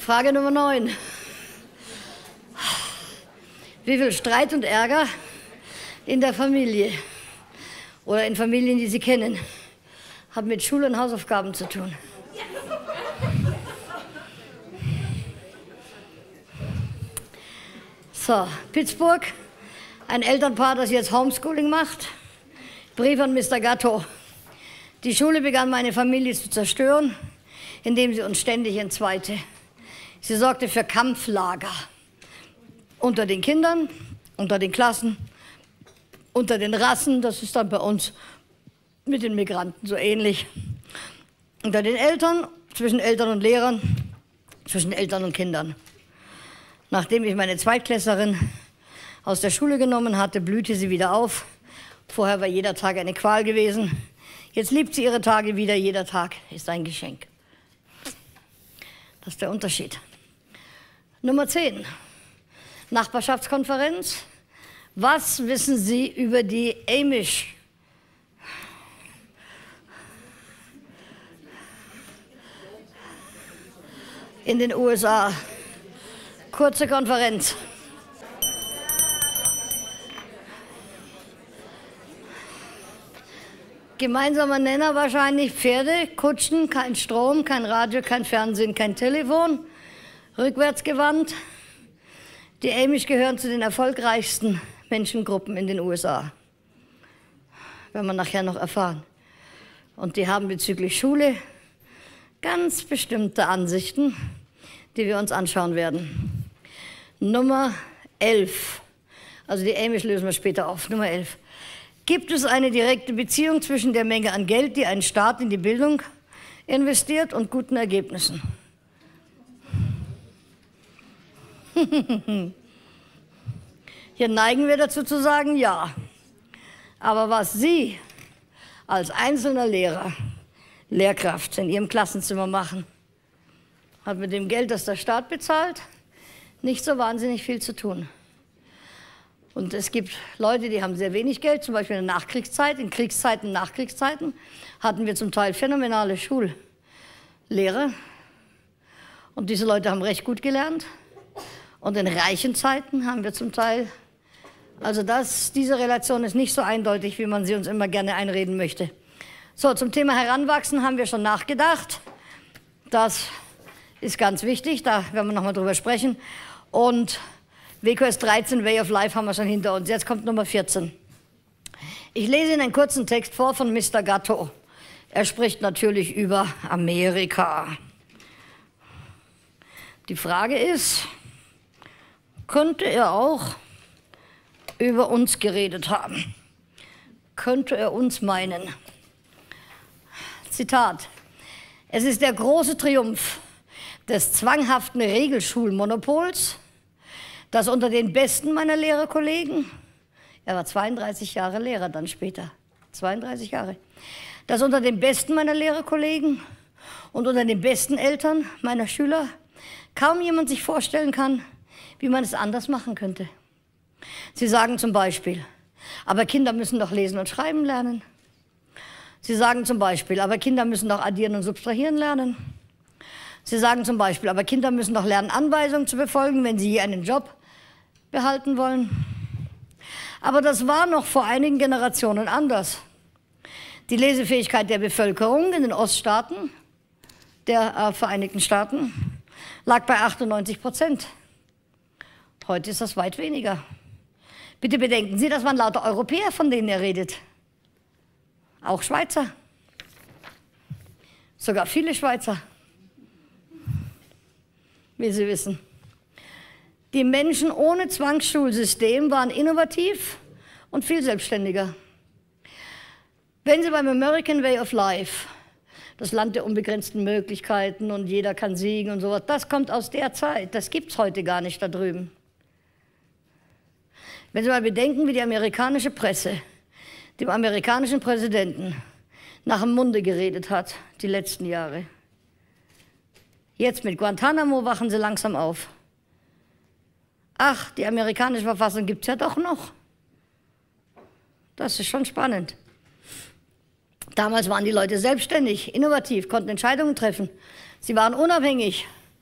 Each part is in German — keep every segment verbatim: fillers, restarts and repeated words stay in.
Frage Nummer neun. Wie viel Streit und Ärger in der Familie oder in Familien, die Sie kennen, hat mit Schule und Hausaufgaben zu tun? So, Pittsburgh, ein Elternpaar, das jetzt Homeschooling macht. Brief an Mister Gatto. Die Schule begann meine Familie zu zerstören, indem sie uns ständig entzweite. Sie sorgte für Kampflager unter den Kindern, unter den Klassen, unter den Rassen, das ist dann bei uns mit den Migranten so ähnlich, unter den Eltern, zwischen Eltern und Lehrern, zwischen Eltern und Kindern. Nachdem ich meine Zweitklässlerin aus der Schule genommen hatte, blühte sie wieder auf. Vorher war jeder Tag eine Qual gewesen. Jetzt liebt sie ihre Tage wieder, jeder Tag ist ein Geschenk. Das ist der Unterschied. Nummer zehn. Nachbarschaftskonferenz. Was wissen Sie über die Amish? In den U S A. Kurze Konferenz. Gemeinsamer Nenner wahrscheinlich Pferde, Kutschen, kein Strom, kein Radio, kein Fernsehen, kein Telefon. Rückwärtsgewandt. Die Amish gehören zu den erfolgreichsten Menschengruppen in den U S A. Werden wir nachher noch erfahren. Und die haben bezüglich Schule ganz bestimmte Ansichten, die wir uns anschauen werden. Nummer elf. Also die Amish lösen wir später auf. Nummer elf. Gibt es eine direkte Beziehung zwischen der Menge an Geld, die ein Staat in die Bildung investiert, und guten Ergebnissen? Hier neigen wir dazu zu sagen, ja. Aber was Sie als einzelner Lehrer, Lehrkraft in Ihrem Klassenzimmer machen, hat mit dem Geld, das der Staat bezahlt, nicht so wahnsinnig viel zu tun. Und es gibt Leute, die haben sehr wenig Geld, zum Beispiel in der Nachkriegszeit. In Kriegszeiten, Nachkriegszeiten hatten wir zum Teil phänomenale Schullehrer. Und diese Leute haben recht gut gelernt. Und in reichen Zeiten haben wir zum Teil, also das, diese Relation ist nicht so eindeutig, wie man sie uns immer gerne einreden möchte. So, zum Thema Heranwachsen haben wir schon nachgedacht. Das ist ganz wichtig, da werden wir nochmal drüber sprechen. Und W Q S dreizehn, Way of Life, haben wir schon hinter uns. Jetzt kommt Nummer vierzehn. Ich lese Ihnen einen kurzen Text vor von Mister Gatto. Er spricht natürlich über Amerika. Die Frage ist, könnte er auch über uns geredet haben? Könnte er uns meinen? Zitat. Es ist der große Triumph des zwanghaften Regelschulmonopols, dass unter den Besten meiner Lehrerkollegen, er war zweiunddreißig Jahre Lehrer dann später, zweiunddreißig Jahre, dass unter den Besten meiner Lehrerkollegen und unter den besten Eltern meiner Schüler kaum jemand sich vorstellen kann, wie man es anders machen könnte. Sie sagen zum Beispiel, aber Kinder müssen doch lesen und schreiben lernen. Sie sagen zum Beispiel, aber Kinder müssen doch addieren und subtrahieren lernen. Sie sagen zum Beispiel, aber Kinder müssen doch lernen, Anweisungen zu befolgen, wenn sie je einen Job behalten wollen. Aber das war noch vor einigen Generationen anders. Die Lesefähigkeit der Bevölkerung in den Oststaaten der äh, Vereinigten Staaten lag bei achtundneunzig Prozent. Heute ist das weit weniger. Bitte bedenken Sie, das waren lauter Europäer, von denen er redet. Auch Schweizer. Sogar viele Schweizer. Wie Sie wissen. Die Menschen ohne Zwangsschulsystem waren innovativ und viel selbstständiger. Wenn Sie beim American Way of Life, das Land der unbegrenzten Möglichkeiten und jeder kann siegen und sowas, das kommt aus der Zeit, das gibt es heute gar nicht da drüben. Wenn Sie mal bedenken, wie die amerikanische Presse dem amerikanischen Präsidenten nach dem Munde geredet hat, die letzten Jahre. Jetzt mit Guantanamo wachen sie langsam auf. Ach, die amerikanische Verfassung gibt es ja doch noch. Das ist schon spannend. Damals waren die Leute selbstständig, innovativ, konnten Entscheidungen treffen. Sie waren unabhängig.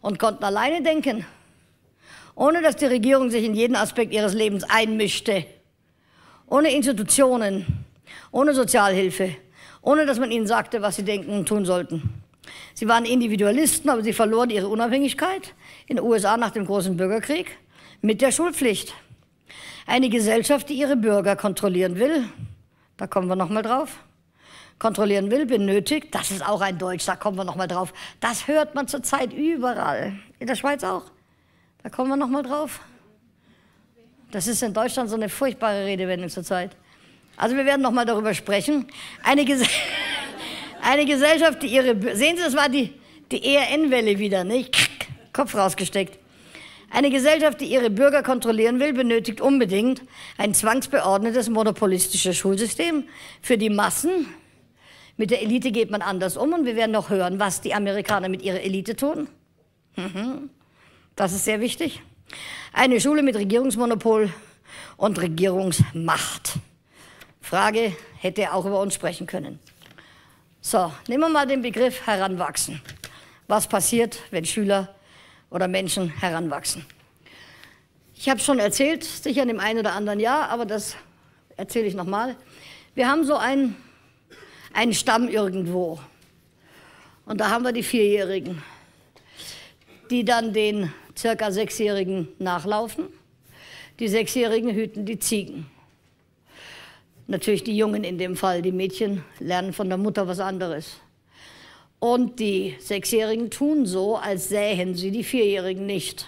und konnten alleine denken, ohne dass die Regierung sich in jeden Aspekt ihres Lebens einmischte, ohne Institutionen, ohne Sozialhilfe, ohne dass man ihnen sagte, was sie denken und tun sollten. Sie waren Individualisten, aber sie verloren ihre Unabhängigkeit in den U S A nach dem großen Bürgerkrieg mit der Schulpflicht. Eine Gesellschaft, die ihre Bürger kontrollieren will, da kommen wir noch mal drauf, kontrollieren will, benötigt, das ist auch ein Deutsch, da kommen wir noch mal drauf, das hört man zurzeit überall, in der Schweiz auch, da kommen wir noch mal drauf. Das ist in Deutschland so eine furchtbare Redewendung zurzeit. Also wir werden noch mal darüber sprechen. Eine, Ges eine Gesellschaft, die ihre, sehen Sie, das war die, die E R N-Welle wieder, nicht? Kopf rausgesteckt. Eine Gesellschaft, die ihre Bürger kontrollieren will, benötigt unbedingt ein zwangsbeordnetes, monopolistisches Schulsystem für die Massen. Mit der Elite geht man anders um und wir werden noch hören, was die Amerikaner mit ihrer Elite tun. Das ist sehr wichtig. Eine Schule mit Regierungsmonopol und Regierungsmacht. Frage, hätte er auch über uns sprechen können. So, nehmen wir mal den Begriff Heranwachsen. Was passiert, wenn Schüler oder Menschen heranwachsen? Ich habe es schon erzählt, sicher in dem einen oder anderen Jahr, aber das erzähle ich nochmal. Wir haben so einen, einen Stamm irgendwo. Und da haben wir die Vierjährigen, die dann den circa Sechsjährigen nachlaufen. Die Sechsjährigen hüten die Ziegen. Natürlich die Jungen in dem Fall, die Mädchen lernen von der Mutter was anderes. Und die Sechsjährigen tun so, als sähen sie die Vierjährigen nicht.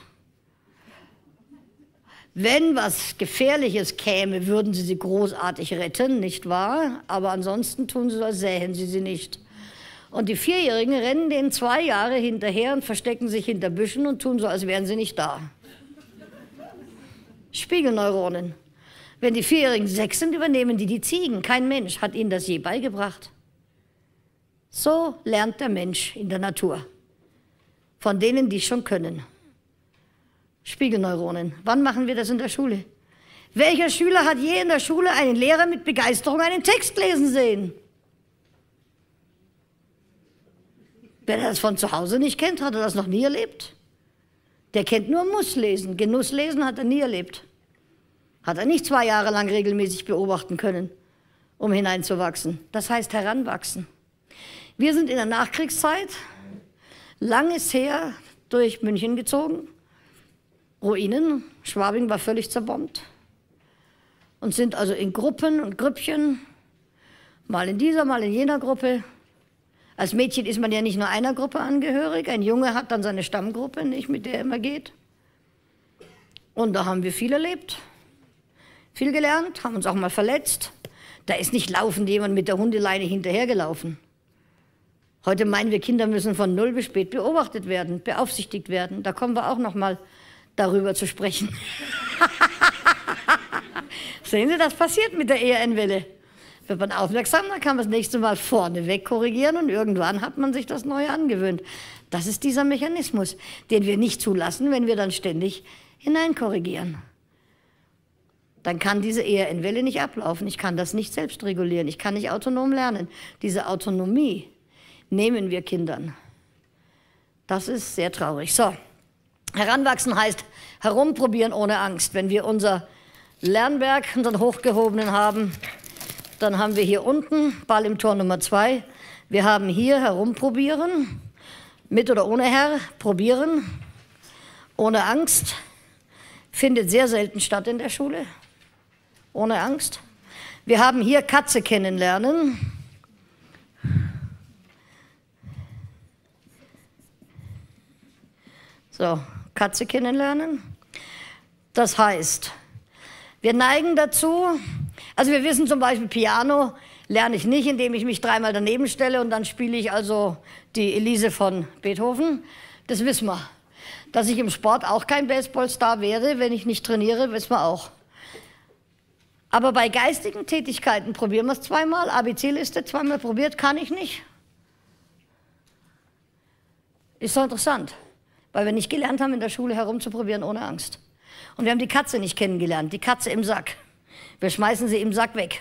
Wenn was Gefährliches käme, würden sie sie großartig retten, nicht wahr? Aber ansonsten tun sie so, als sähen sie sie nicht. Und die Vierjährigen rennen denen zwei Jahre hinterher und verstecken sich hinter Büschen und tun so, als wären sie nicht da. Spiegelneuronen. Wenn die Vierjährigen sechs sind, übernehmen die die Ziegen. Kein Mensch hat ihnen das je beigebracht. So lernt der Mensch in der Natur. Von denen, die es schon können. Spiegelneuronen. Wann machen wir das in der Schule? Welcher Schüler hat je in der Schule einen Lehrer mit Begeisterung einen Text lesen sehen? Wer das von zu Hause nicht kennt, hat er das noch nie erlebt. Der kennt nur Musslesen. Genusslesen hat er nie erlebt. Hat er nicht zwei Jahre lang regelmäßig beobachten können, um hineinzuwachsen. Das heißt heranwachsen. Wir sind in der Nachkriegszeit, lang ist her, durch München gezogen, Ruinen, Schwabing war völlig zerbombt und sind also in Gruppen und Grüppchen, mal in dieser, mal in jener Gruppe. Als Mädchen ist man ja nicht nur einer Gruppe angehörig, ein Junge hat dann seine Stammgruppe, nicht, mit der er immer geht. Und da haben wir viel erlebt. Viel gelernt, haben uns auch mal verletzt. Da ist nicht laufend jemand mit der Hundeleine hinterhergelaufen. Heute meinen wir, Kinder müssen von null bis spät beobachtet werden, beaufsichtigt werden. Da kommen wir auch noch mal darüber zu sprechen. Sehen Sie, das passiert mit der E R N-Welle. Wird man aufmerksam, dann kann man das nächste Mal vorneweg korrigieren und irgendwann hat man sich das Neue angewöhnt. Das ist dieser Mechanismus, den wir nicht zulassen, wenn wir dann ständig hineinkorrigieren. Dann kann diese E R N-Welle nicht ablaufen. Ich kann das nicht selbst regulieren. Ich kann nicht autonom lernen. Diese Autonomie nehmen wir Kindern. Das ist sehr traurig. So, heranwachsen heißt herumprobieren ohne Angst. Wenn wir unser Lernberg, unseren Hochgehobenen haben, dann haben wir hier unten Ball im Tor Nummer zwei. Wir haben hier herumprobieren, mit oder ohne Herr, probieren, ohne Angst. Findet sehr selten statt in der Schule. Ohne Angst. Wir haben hier Katze kennenlernen. So, Katze kennenlernen. Das heißt, wir neigen dazu, also wir wissen zum Beispiel, Piano lerne ich nicht, indem ich mich dreimal daneben stelle und dann spiele ich also die Elise von Beethoven. Das wissen wir. Dass ich im Sport auch kein Baseballstar werde, wenn ich nicht trainiere, wissen wir auch. Aber bei geistigen Tätigkeiten probieren wir es zweimal. A B C-Liste zweimal probiert, kann ich nicht. Ist so interessant, weil wir nicht gelernt haben, in der Schule herumzuprobieren ohne Angst. Und wir haben die Katze nicht kennengelernt, die Katze im Sack. Wir schmeißen sie im Sack weg.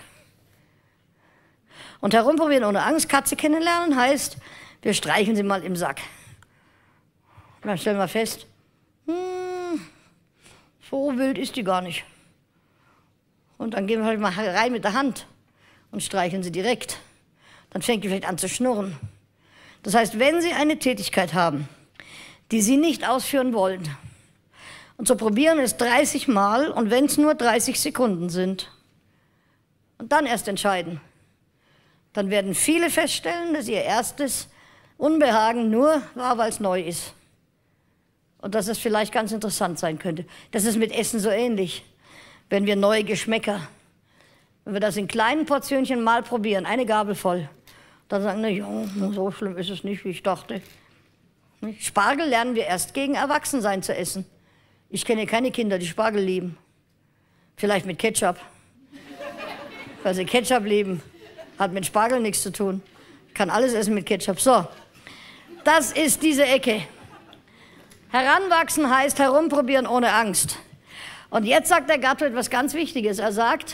Und herumprobieren ohne Angst, Katze kennenlernen heißt, wir streichen sie mal im Sack. Dann stellen wir fest, hm, so wild ist die gar nicht. Und dann gehen wir halt mal rein mit der Hand und streicheln sie direkt. Dann fängt die vielleicht an zu schnurren. Das heißt, wenn Sie eine Tätigkeit haben, die Sie nicht ausführen wollen, und so probieren es dreißig Mal, und wenn es nur dreißig Sekunden sind, und dann erst entscheiden, dann werden viele feststellen, dass ihr erstes Unbehagen nur war, weil es neu ist. Und dass es vielleicht ganz interessant sein könnte. Das ist mit Essen so ähnlich. Wenn wir neue Geschmäcker, wenn wir das in kleinen Portionchen mal probieren, eine Gabel voll, dann sagen, na ja, so schlimm ist es nicht, wie ich dachte. Spargel lernen wir erst gegen Erwachsensein zu essen. Ich kenne keine Kinder, die Spargel lieben. Vielleicht mit Ketchup. Weil sie Ketchup lieben. Hat mit Spargel nichts zu tun. Kann alles essen mit Ketchup. So, das ist diese Ecke. Heranwachsen heißt herumprobieren ohne Angst. Und jetzt sagt der Gatto etwas ganz Wichtiges. Er sagt,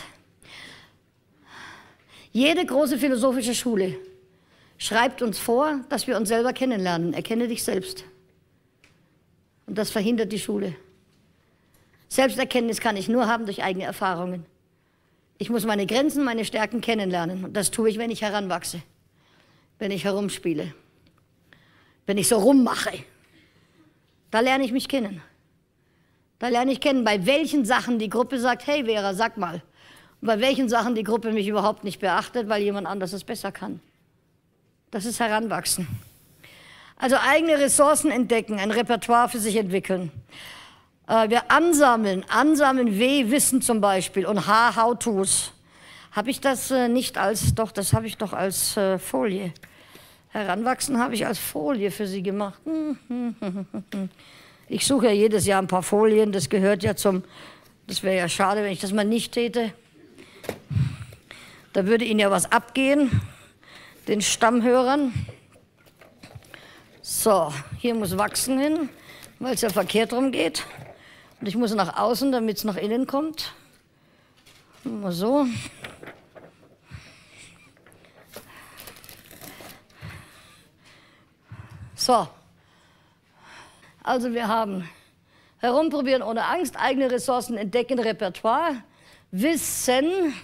jede große philosophische Schule schreibt uns vor, dass wir uns selber kennenlernen. Erkenne dich selbst. Und das verhindert die Schule. Selbsterkenntnis kann ich nur haben durch eigene Erfahrungen. Ich muss meine Grenzen, meine Stärken kennenlernen. Und das tue ich, wenn ich heranwachse, wenn ich herumspiele, wenn ich so rummache. Da lerne ich mich kennen. Da lerne ich kennen, bei welchen Sachen die Gruppe sagt, hey Vera, sag mal. Und bei welchen Sachen die Gruppe mich überhaupt nicht beachtet, weil jemand anderes es besser kann. Das ist Heranwachsen. Also eigene Ressourcen entdecken, ein Repertoire für sich entwickeln. Äh, wir ansammeln, ansammeln W, Wissen zum Beispiel und H, How-Tos. Habe ich das äh, nicht als, doch, das habe ich doch als äh, Folie. Heranwachsen habe ich als Folie für Sie gemacht. Ich suche ja jedes Jahr ein paar Folien, das gehört ja zum, das wäre ja schade, wenn ich das mal nicht täte. Da würde Ihnen ja was abgehen, den Stammhörern. So, hier muss wachsen hin, weil es ja verkehrt rum geht. Und ich muss nach außen, damit es nach innen kommt. Mal so. So. Also wir haben herumprobieren ohne Angst, eigene Ressourcen entdecken, Repertoire, Wissen,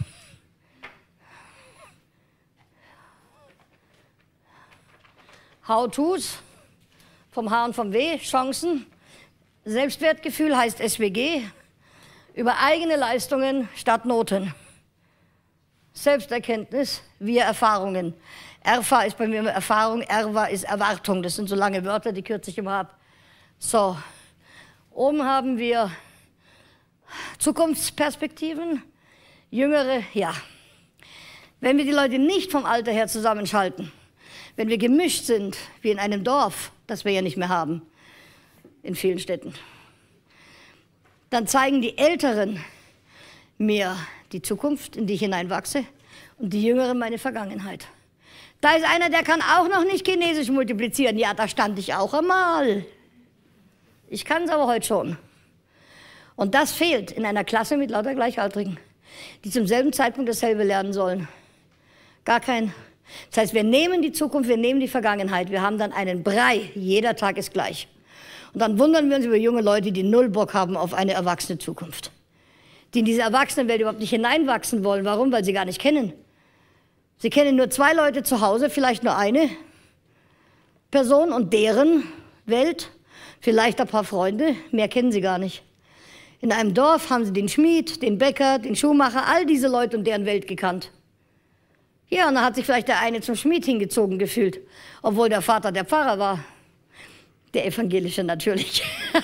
How-Tos, vom H und vom W, Chancen, Selbstwertgefühl heißt S W G, über eigene Leistungen statt Noten, Selbsterkenntnis, wir Erfahrungen. Erfa ist bei mir immer Erfahrung, Erwa ist Erwartung, das sind so lange Wörter, die kürze ich immer ab. So, oben haben wir Zukunftsperspektiven, Jüngere, ja. Wenn wir die Leute nicht vom Alter her zusammenschalten, wenn wir gemischt sind, wie in einem Dorf, das wir ja nicht mehr haben, in vielen Städten, dann zeigen die Älteren mir die Zukunft, in die ich hineinwachse, und die Jüngeren meine Vergangenheit. Da ist einer, der kann auch noch nicht Chinesisch multiplizieren. Ja, da stand ich auch einmal. Ich kann es aber heute schon. Und das fehlt in einer Klasse mit lauter Gleichaltrigen, die zum selben Zeitpunkt dasselbe lernen sollen. Gar kein. Das heißt, wir nehmen die Zukunft, wir nehmen die Vergangenheit. Wir haben dann einen Brei. Jeder Tag ist gleich. Und dann wundern wir uns über junge Leute, die null Bock haben auf eine erwachsene Zukunft. Die in diese Erwachsenenwelt überhaupt nicht hineinwachsen wollen. Warum? Weil sie gar nicht kennen. Sie kennen nur zwei Leute zu Hause, vielleicht nur eine Person und deren Welt, vielleicht ein paar Freunde, mehr kennen sie gar nicht. In einem Dorf haben sie den Schmied, den Bäcker, den Schuhmacher, all diese Leute und deren Welt gekannt. Ja, und dann hat sich vielleicht der eine zum Schmied hingezogen gefühlt, obwohl der Vater der Pfarrer war. Der evangelische natürlich.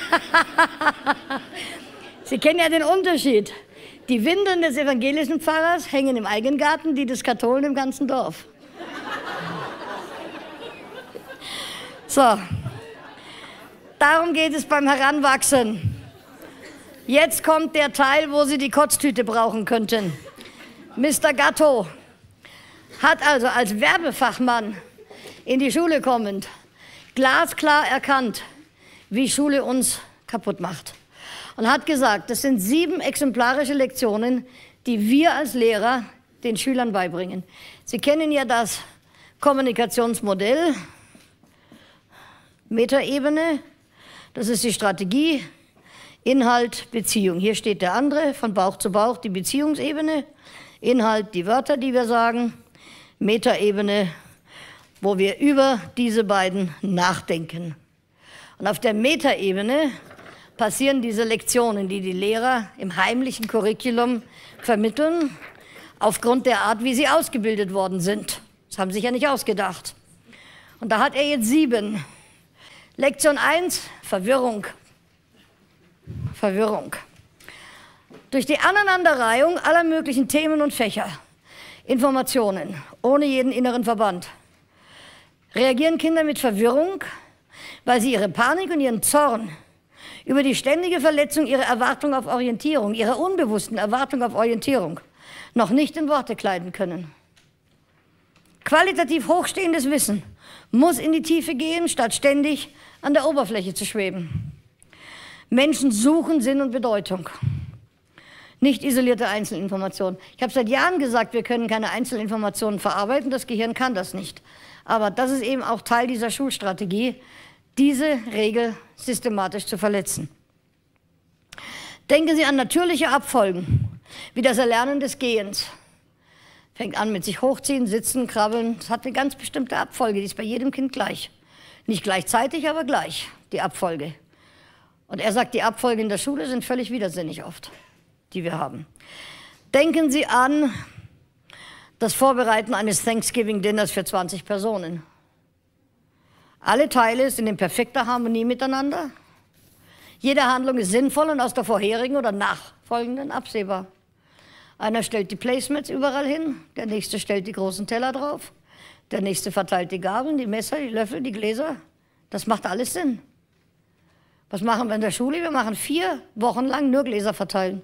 Sie kennen ja den Unterschied. Die Windeln des evangelischen Pfarrers hängen im eigenen Garten, die des Katholen im ganzen Dorf. So, darum geht es beim Heranwachsen. Jetzt kommt der Teil, wo Sie die Kotztüte brauchen könnten. Mister Gatto hat also als Werbefachmann in die Schule kommend glasklar erkannt, wie Schule uns kaputt macht. Und hat gesagt, das sind sieben exemplarische Lektionen, die wir als Lehrer den Schülern beibringen. Sie kennen ja das Kommunikationsmodell, Metaebene, Das ist die Strategie, Inhalt, Beziehung. Hier steht der andere, von Bauch zu Bauch, die Beziehungsebene. Inhalt, die Wörter, die wir sagen. Metaebene, wo wir über diese beiden nachdenken. Und auf der Metaebene passieren diese Lektionen, die die Lehrer im heimlichen Curriculum vermitteln, aufgrund der Art, wie sie ausgebildet worden sind. Das haben sie sich ja nicht ausgedacht. Und da hat er jetzt sieben. Lektion eins, Verwirrung. Verwirrung. Durch die Aneinanderreihung aller möglichen Themen und Fächer, Informationen, ohne jeden inneren Verband, reagieren Kinder mit Verwirrung, weil sie ihre Panik und ihren Zorn über die ständige Verletzung ihrer Erwartung auf Orientierung, ihrer unbewussten Erwartung auf Orientierung, noch nicht in Worte kleiden können. Qualitativ hochstehendes Wissen muss in die Tiefe gehen, statt ständig an der Oberfläche zu schweben. Menschen suchen Sinn und Bedeutung, nicht isolierte Einzelinformationen. Ich habe seit Jahren gesagt, wir können keine Einzelinformationen verarbeiten, das Gehirn kann das nicht. Aber das ist eben auch Teil dieser Schulstrategie, diese Regel systematisch zu verletzen. Denken Sie an natürliche Abfolgen, wie das Erlernen des Gehens. Fängt an mit sich hochziehen, sitzen, krabbeln. Das hat eine ganz bestimmte Abfolge, die ist bei jedem Kind gleich. Nicht gleichzeitig, aber gleich, die Abfolge. Und er sagt, die Abfolge in der Schule sind völlig widersinnig oft, die wir haben. Denken Sie an das Vorbereiten eines Thanksgiving-Dinners für zwanzig Personen. Alle Teile sind in perfekter Harmonie miteinander. Jede Handlung ist sinnvoll und aus der vorherigen oder nachfolgenden absehbar. Einer stellt die Placemats überall hin, der nächste stellt die großen Teller drauf, der nächste verteilt die Gabeln, die Messer, die Löffel, die Gläser. Das macht alles Sinn. Was machen wir in der Schule? Wir machen vier Wochen lang nur Gläser verteilen.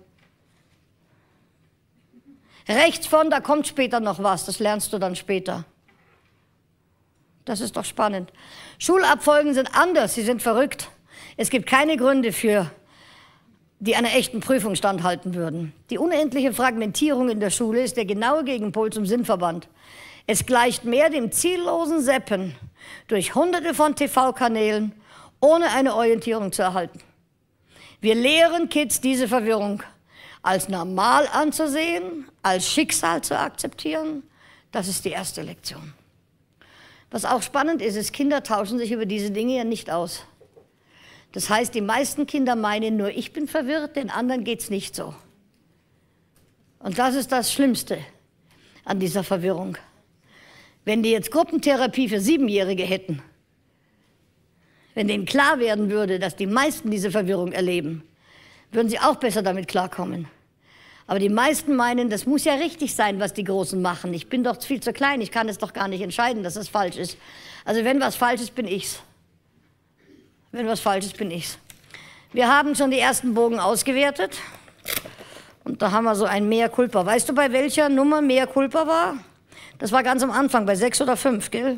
Rechts von, da kommt später noch was, das lernst du dann später. Das ist doch spannend. Schulabfolgen sind anders, sie sind verrückt. Es gibt keine Gründe für, die einer echten Prüfung standhalten würden. Die unendliche Fragmentierung in der Schule ist der genaue Gegenpol zum Sinnverband. Es gleicht mehr dem ziellosen Seppen durch hunderte von T V-Kanälen, ohne eine Orientierung zu erhalten. Wir lehren Kids diese Verwirrung als normal anzusehen, als Schicksal zu akzeptieren. Das ist die erste Lektion. Was auch spannend ist, ist, Kinder tauschen sich über diese Dinge ja nicht aus. Das heißt, die meisten Kinder meinen nur, ich bin verwirrt, den anderen geht es nicht so. Und das ist das Schlimmste an dieser Verwirrung. Wenn die jetzt Gruppentherapie für Siebenjährige hätten, wenn denen klar werden würde, dass die meisten diese Verwirrung erleben, würden sie auch besser damit klarkommen. Aber die meisten meinen, das muss ja richtig sein, was die Großen machen. Ich bin doch viel zu klein, ich kann es doch gar nicht entscheiden, dass es falsch ist. Also wenn was falsch ist, bin ich's. Wenn was falsch ist, bin ich's. Wir haben schon die ersten Bogen ausgewertet. Und da haben wir so ein Mea Culpa. Weißt du, bei welcher Nummer Mea Culpa war? Das war ganz am Anfang, bei sechs oder fünf, gell?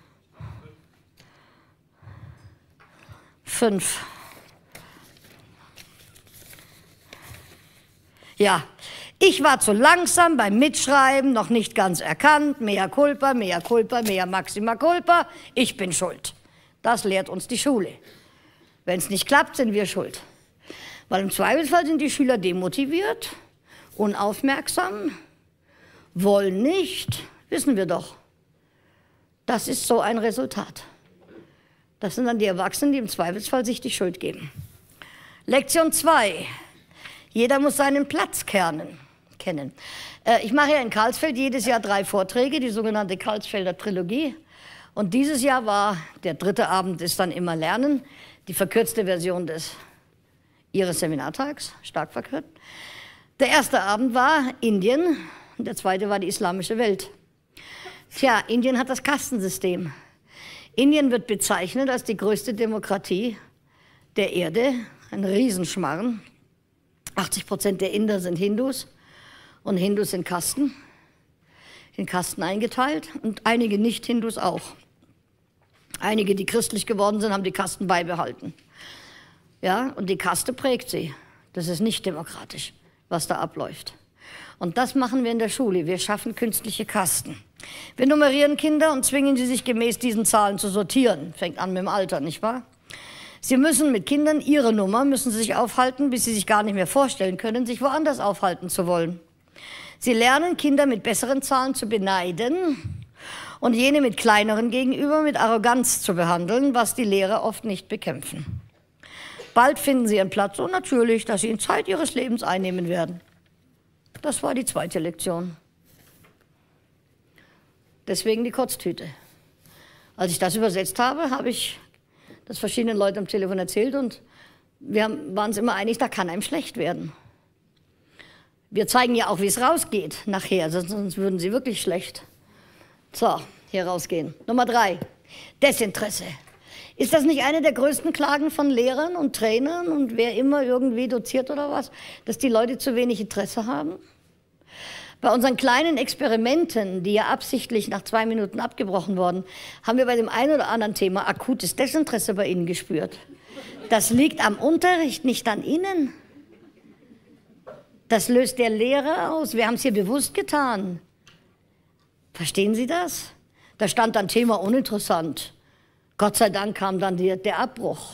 Fünf. Ja, ich war zu langsam beim Mitschreiben, noch nicht ganz erkannt. Mea culpa, mea culpa, mea maxima culpa. Ich bin schuld. Das lehrt uns die Schule. Wenn es nicht klappt, sind wir schuld. Weil im Zweifelsfall sind die Schüler demotiviert, unaufmerksam, wollen nicht, wissen wir doch. Das ist so ein Resultat. Das sind dann die Erwachsenen, die im Zweifelsfall sich die Schuld geben. Lektion zwei. Jeder muss seinen Platz kennen. Äh, ich mache ja in Karlsfeld jedes Jahr drei Vorträge, die sogenannte Karlsfelder Trilogie. Und dieses Jahr war, der dritte Abend ist dann immer Lernen, die verkürzte Version des Ihres Seminartags, stark verkürzt. Der erste Abend war Indien und der zweite war die islamische Welt. Tja, Indien hat das Kastensystem. Indien wird bezeichnet als die größte Demokratie der Erde, ein Riesenschmarren. achtzig Prozent der Inder sind Hindus und Hindus sind Kasten, in Kasten eingeteilt und einige Nicht-Hindus auch. Einige, die christlich geworden sind, haben die Kasten beibehalten. Ja, und die Kaste prägt sie. Das ist nicht demokratisch, was da abläuft. Und das machen wir in der Schule. Wir schaffen künstliche Kasten. Wir nummerieren Kinder und zwingen sie, sich gemäß diesen Zahlen zu sortieren. Fängt an mit dem Alter, nicht wahr? Sie müssen mit Kindern ihre Nummer, müssen sie sich aufhalten, bis sie sich gar nicht mehr vorstellen können, sich woanders aufhalten zu wollen. Sie lernen, Kinder mit besseren Zahlen zu beneiden und jene mit kleineren gegenüber mit Arroganz zu behandeln, was die Lehrer oft nicht bekämpfen. Bald finden sie ihren Platz und natürlich, dass sie in Zeit ihres Lebens einnehmen werden. Das war die zweite Lektion. Deswegen die Kotztüte. Als ich das übersetzt habe, habe ich das verschiedenen Leuten am Telefon erzählt und wir haben, waren uns immer einig, da kann einem schlecht werden. Wir zeigen ja auch, wie es rausgeht nachher, sonst würden sie wirklich schlecht. So, hier rausgehen. Nummer drei, Desinteresse. Ist das nicht eine der größten Klagen von Lehrern und Trainern und wer immer irgendwie doziert oder was, dass die Leute zu wenig Interesse haben? Bei unseren kleinen Experimenten, die ja absichtlich nach zwei Minuten abgebrochen wurden, haben wir bei dem einen oder anderen Thema akutes Desinteresse bei Ihnen gespürt. Das liegt am Unterricht, nicht an Ihnen. Das löst der Lehrer aus. Wir haben es hier bewusst getan. Verstehen Sie das? Da stand dann Thema uninteressant. Gott sei Dank kam dann die, der Abbruch.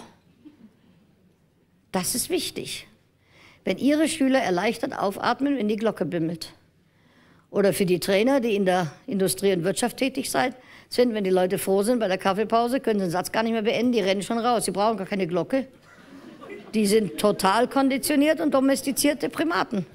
Das ist wichtig. Wenn Ihre Schüler erleichtert aufatmen, wenn die Glocke bimmelt. Oder für die Trainer, die in der Industrie und Wirtschaft tätig sind, wenn die Leute froh sind bei der Kaffeepause, können sie den Satz gar nicht mehr beenden, die rennen schon raus. Sie brauchen gar keine Glocke. Die sind total konditioniert und domestizierte Primaten.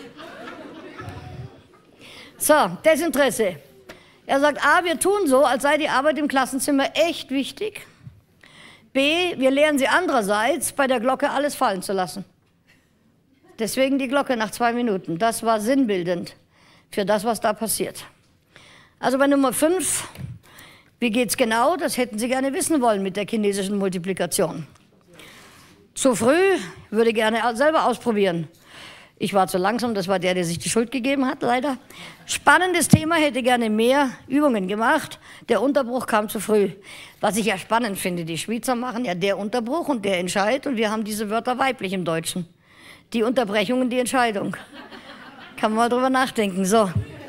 So, Desinteresse. Er sagt, A, wir tun so, als sei die Arbeit im Klassenzimmer echt wichtig. B, wir lehren sie andererseits, bei der Glocke alles fallen zu lassen. Deswegen die Glocke nach zwei Minuten. Das war sinnbildend für das, was da passiert. Also bei Nummer fünf, wie geht's genau? Das hätten Sie gerne wissen wollen mit der chinesischen Multiplikation. Zu früh, würde gerne selber ausprobieren. Ich war zu langsam, das war der, der sich die Schuld gegeben hat, leider. Spannendes Thema, hätte gerne mehr Übungen gemacht. Der Unterbruch kam zu früh. Was ich ja spannend finde, die Schweizer machen ja der Unterbruch und der Entscheid und wir haben diese Wörter weiblich im Deutschen. Die Unterbrechung und die Entscheidung. Kann man mal drüber nachdenken. So.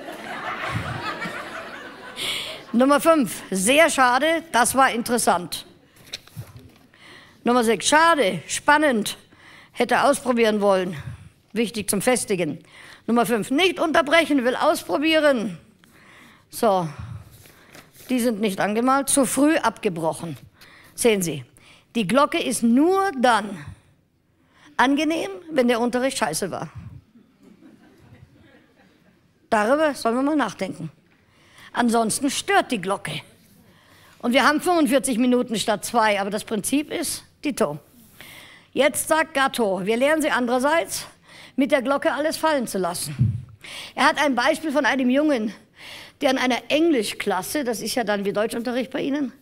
Nummer fünf, sehr schade, das war interessant. Nummer sechs, schade, spannend, hätte ausprobieren wollen. Wichtig zum Festigen. Nummer fünf, nicht unterbrechen, will ausprobieren. So, die sind nicht angemalt, zu früh abgebrochen. Sehen Sie, die Glocke ist nur dann angenehm, wenn der Unterricht scheiße war. Darüber sollen wir mal nachdenken. Ansonsten stört die Glocke. Und wir haben fünfundvierzig Minuten statt zwei, aber das Prinzip ist Dito. Jetzt sagt Gatto, wir lernen sie andererseits, mit der Glocke alles fallen zu lassen. Er hat ein Beispiel von einem Jungen, der in einer Englischklasse, das ist ja dann wie Deutschunterricht bei Ihnen,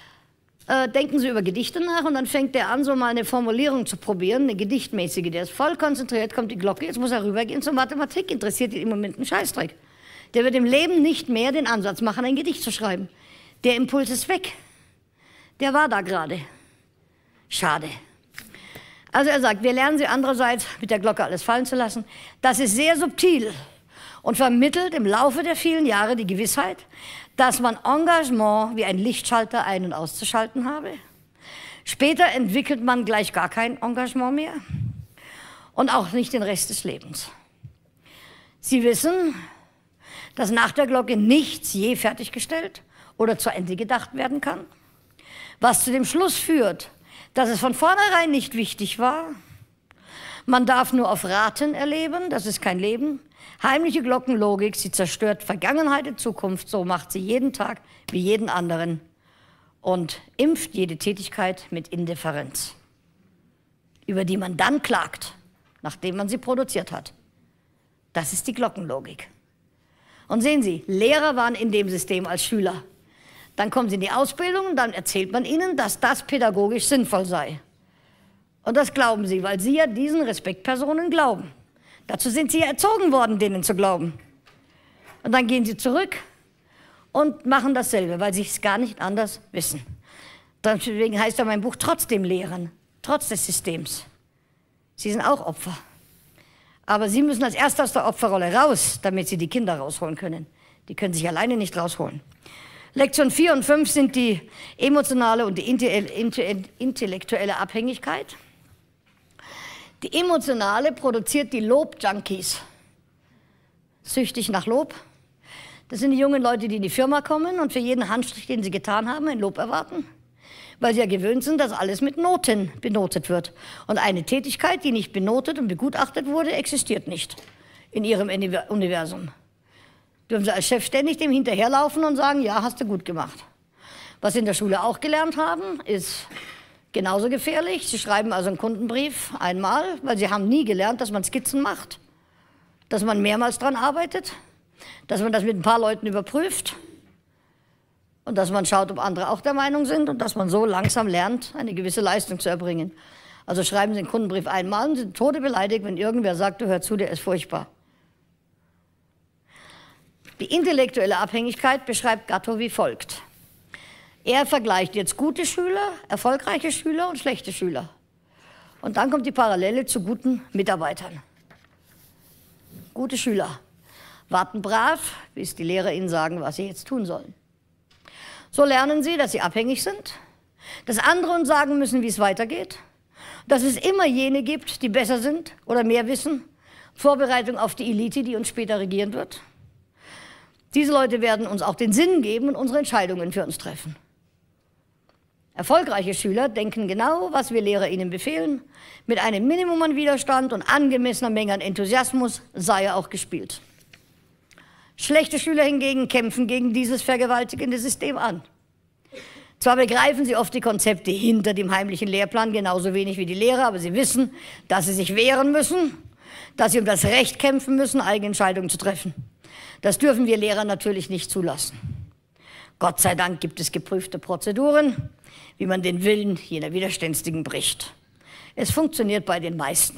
äh, denken Sie über Gedichte nach und dann fängt er an, so mal eine Formulierung zu probieren, eine gedichtmäßige. Der ist voll konzentriert, kommt die Glocke, jetzt muss er rübergehen zur Mathematik, interessiert ihn im Moment ein Scheißdreck. Der wird im Leben nicht mehr den Ansatz machen, ein Gedicht zu schreiben. Der Impuls ist weg. Der war da gerade. Schade. Also er sagt, wir lernen sie andererseits, mit der Glocke alles fallen zu lassen. Das ist sehr subtil und vermittelt im Laufe der vielen Jahre die Gewissheit, dass man Engagement wie ein Lichtschalter ein- und auszuschalten habe. Später entwickelt man gleich gar kein Engagement mehr und auch nicht den Rest des Lebens. Sie wissen, dass nach der Glocke nichts je fertiggestellt oder zu Ende gedacht werden kann, was zu dem Schluss führt, dass es von vornherein nicht wichtig war. Man darf nur auf Raten erleben, das ist kein Leben. Heimliche Glockenlogik, sie zerstört Vergangenheit und Zukunft, so macht sie jeden Tag wie jeden anderen und impft jede Tätigkeit mit Indifferenz, über die man dann klagt, nachdem man sie produziert hat. Das ist die Glockenlogik. Und sehen Sie, Lehrer waren in dem System als Schüler. Dann kommen sie in die Ausbildung und dann erzählt man ihnen, dass das pädagogisch sinnvoll sei. Und das glauben sie, weil sie ja diesen Respektpersonen glauben. Dazu sind sie ja erzogen worden, denen zu glauben. Und dann gehen sie zurück und machen dasselbe, weil sie es gar nicht anders wissen. Deswegen heißt ja mein Buch trotzdem Lehren, trotz des Systems. Sie sind auch Opfer. Aber sie müssen als Erster aus der Opferrolle raus, damit sie die Kinder rausholen können. Die können sich alleine nicht rausholen. Lektion vier und fünf sind die emotionale und die intellektuelle Abhängigkeit. Die emotionale produziert die Lob-Junkies. Süchtig nach Lob. Das sind die jungen Leute, die in die Firma kommen und für jeden Handstrich, den sie getan haben, ein Lob erwarten. Weil sie ja gewöhnt sind, dass alles mit Noten benotet wird. Und eine Tätigkeit, die nicht benotet und begutachtet wurde, existiert nicht in ihrem Universum. Dürfen sie als Chef ständig dem hinterherlaufen und sagen, ja, hast du gut gemacht. Was sie in der Schule auch gelernt haben, ist genauso gefährlich. Sie schreiben also einen Kundenbrief einmal, weil sie haben nie gelernt, dass man Skizzen macht, dass man mehrmals dran arbeitet, dass man das mit ein paar Leuten überprüft und dass man schaut, ob andere auch der Meinung sind und dass man so langsam lernt, eine gewisse Leistung zu erbringen. Also schreiben Sie einen Kundenbrief einmal und sind tode beleidigt, wenn irgendwer sagt, du hör zu, der ist furchtbar. Die intellektuelle Abhängigkeit beschreibt Gatto wie folgt. Er vergleicht jetzt gute Schüler, erfolgreiche Schüler und schlechte Schüler. Und dann kommt die Parallele zu guten Mitarbeitern. Gute Schüler warten brav, bis die Lehrer ihnen sagen, was sie jetzt tun sollen. So lernen sie, dass sie abhängig sind, dass andere uns sagen müssen, wie es weitergeht, dass es immer jene gibt, die besser sind oder mehr wissen, Vorbereitung auf die Elite, die uns später regieren wird. Diese Leute werden uns auch den Sinn geben und unsere Entscheidungen für uns treffen. Erfolgreiche Schüler denken genau, was wir Lehrer ihnen befehlen. Mit einem Minimum an Widerstand und angemessener Menge an Enthusiasmus sei er auch gespielt. Schlechte Schüler hingegen kämpfen gegen dieses vergewaltigende System an. Zwar begreifen sie oft die Konzepte hinter dem heimlichen Lehrplan genauso wenig wie die Lehrer, aber sie wissen, dass sie sich wehren müssen, dass sie um das Recht kämpfen müssen, eigene Entscheidungen zu treffen. Das dürfen wir Lehrer natürlich nicht zulassen. Gott sei Dank gibt es geprüfte Prozeduren, wie man den Willen jener Widerständigen bricht. Es funktioniert bei den meisten.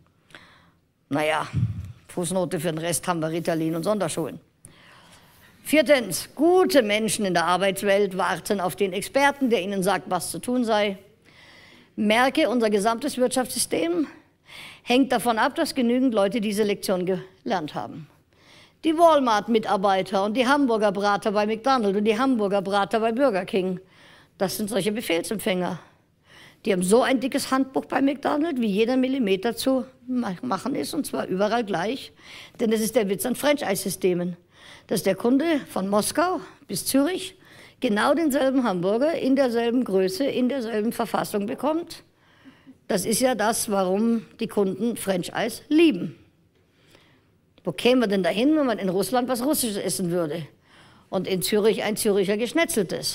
Naja, Fußnote für den Rest haben wir Ritalin und Sonderschulen. Viertens, gute Menschen in der Arbeitswelt warten auf den Experten, der ihnen sagt, was zu tun sei. Merke, unser gesamtes Wirtschaftssystem hängt davon ab, dass genügend Leute diese Lektion gelernt haben. Die Walmart-Mitarbeiter und die Hamburger Brater bei McDonald's und die Hamburger Brater bei Burger King, das sind solche Befehlsempfänger. Die haben so ein dickes Handbuch bei McDonald's, wie jeder Millimeter zu machen ist, und zwar überall gleich. Denn das ist der Witz an Franchise-Systemen, dass der Kunde von Moskau bis Zürich genau denselben Hamburger in derselben Größe, in derselben Verfassung bekommt. Das ist ja das, warum die Kunden Franchise lieben. Wo kämen wir denn dahin, wenn man in Russland was Russisches essen würde und in Zürich ein Züricher Geschnetzeltes?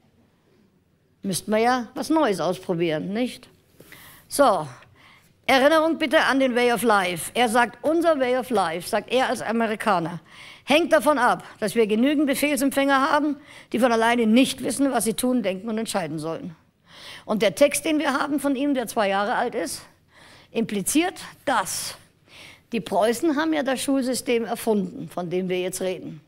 Müssten wir ja was Neues ausprobieren, nicht? So, Erinnerung bitte an den Way of Life. Er sagt, unser Way of Life, sagt er als Amerikaner, hängt davon ab, dass wir genügend Befehlsempfänger haben, die von alleine nicht wissen, was sie tun, denken und entscheiden sollen. Und der Text, den wir haben von ihm, der zwei Jahre alt ist, impliziert das. Die Preußen haben ja das Schulsystem erfunden, von dem wir jetzt reden.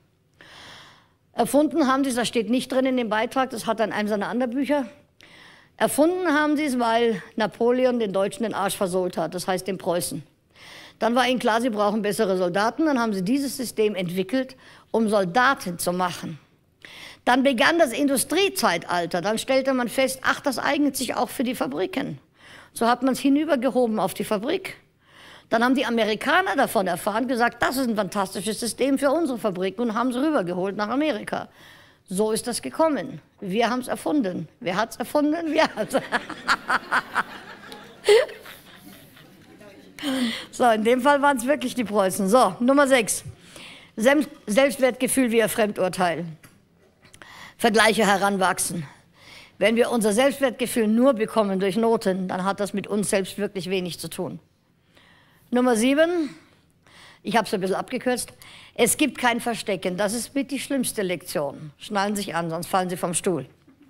Erfunden haben sie es, das steht nicht drin in dem Beitrag, das hat er in einem seiner anderen Bücher. Erfunden haben sie es, weil Napoleon den Deutschen den Arsch versohlt hat, das heißt den Preußen. Dann war ihnen klar, sie brauchen bessere Soldaten, dann haben sie dieses System entwickelt, um Soldaten zu machen. Dann begann das Industriezeitalter, dann stellte man fest, ach, das eignet sich auch für die Fabriken. So hat man es hinübergehoben auf die Fabrik. Dann haben die Amerikaner davon erfahren, gesagt, das ist ein fantastisches System für unsere Fabriken und haben es rübergeholt nach Amerika. So ist das gekommen. Wir haben es erfunden. Wer hat es erfunden? Wir haben es. So, in dem Fall waren es wirklich die Preußen. So, Nummer sechs. Selbstwertgefühl via Fremdurteil. Vergleiche heranwachsen. Wenn wir unser Selbstwertgefühl nur bekommen durch Noten, dann hat das mit uns selbst wirklich wenig zu tun. Nummer sieben, ich habe es ein bisschen abgekürzt, es gibt kein Verstecken. Das ist mit die schlimmste Lektion. Schnallen Sie sich an, sonst fallen Sie vom Stuhl.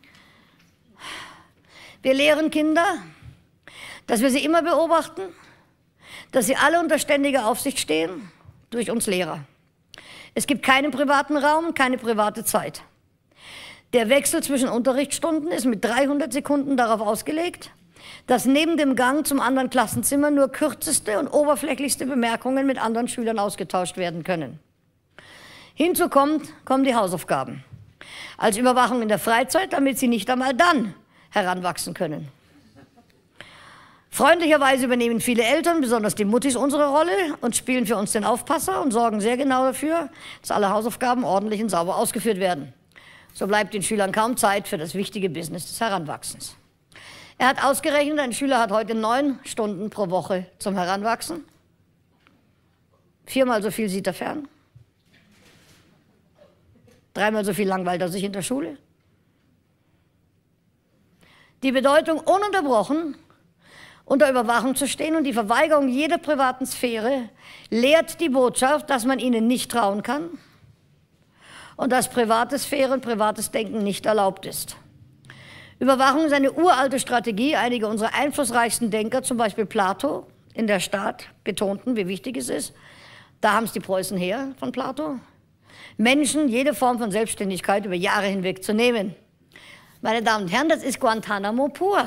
Wir lehren Kinder, dass wir sie immer beobachten, dass sie alle unter ständiger Aufsicht stehen, durch uns Lehrer. Es gibt keinen privaten Raum, keine private Zeit. Der Wechsel zwischen Unterrichtsstunden ist mit dreihundert Sekunden darauf ausgelegt, dass neben dem Gang zum anderen Klassenzimmer nur kürzeste und oberflächlichste Bemerkungen mit anderen Schülern ausgetauscht werden können. Hinzu kommt, kommen die Hausaufgaben. Als Überwachung in der Freizeit, damit sie nicht einmal dann heranwachsen können. Freundlicherweise übernehmen viele Eltern, besonders die Muttis, unsere Rolle und spielen für uns den Aufpasser und sorgen sehr genau dafür, dass alle Hausaufgaben ordentlich und sauber ausgeführt werden. So bleibt den Schülern kaum Zeit für das wichtige Business des Heranwachsens. Er hat ausgerechnet, ein Schüler hat heute neun Stunden pro Woche zum Heranwachsen. Viermal so viel sieht er fern. Dreimal so viel langweilt er sich in der Schule. Die Bedeutung, ununterbrochen unter Überwachung zu stehen und die Verweigerung jeder privaten Sphäre lehrt die Botschaft, dass man ihnen nicht trauen kann und dass private Sphäre und privates Denken nicht erlaubt ist. Überwachung ist eine uralte Strategie. Einige unserer einflussreichsten Denker, zum Beispiel Plato in der Stadt, betonten, wie wichtig es ist. Da haben es die Preußen her von Plato. Menschen jede Form von Selbstständigkeit über Jahre hinweg zu nehmen. Meine Damen und Herren, das ist Guantanamo pur.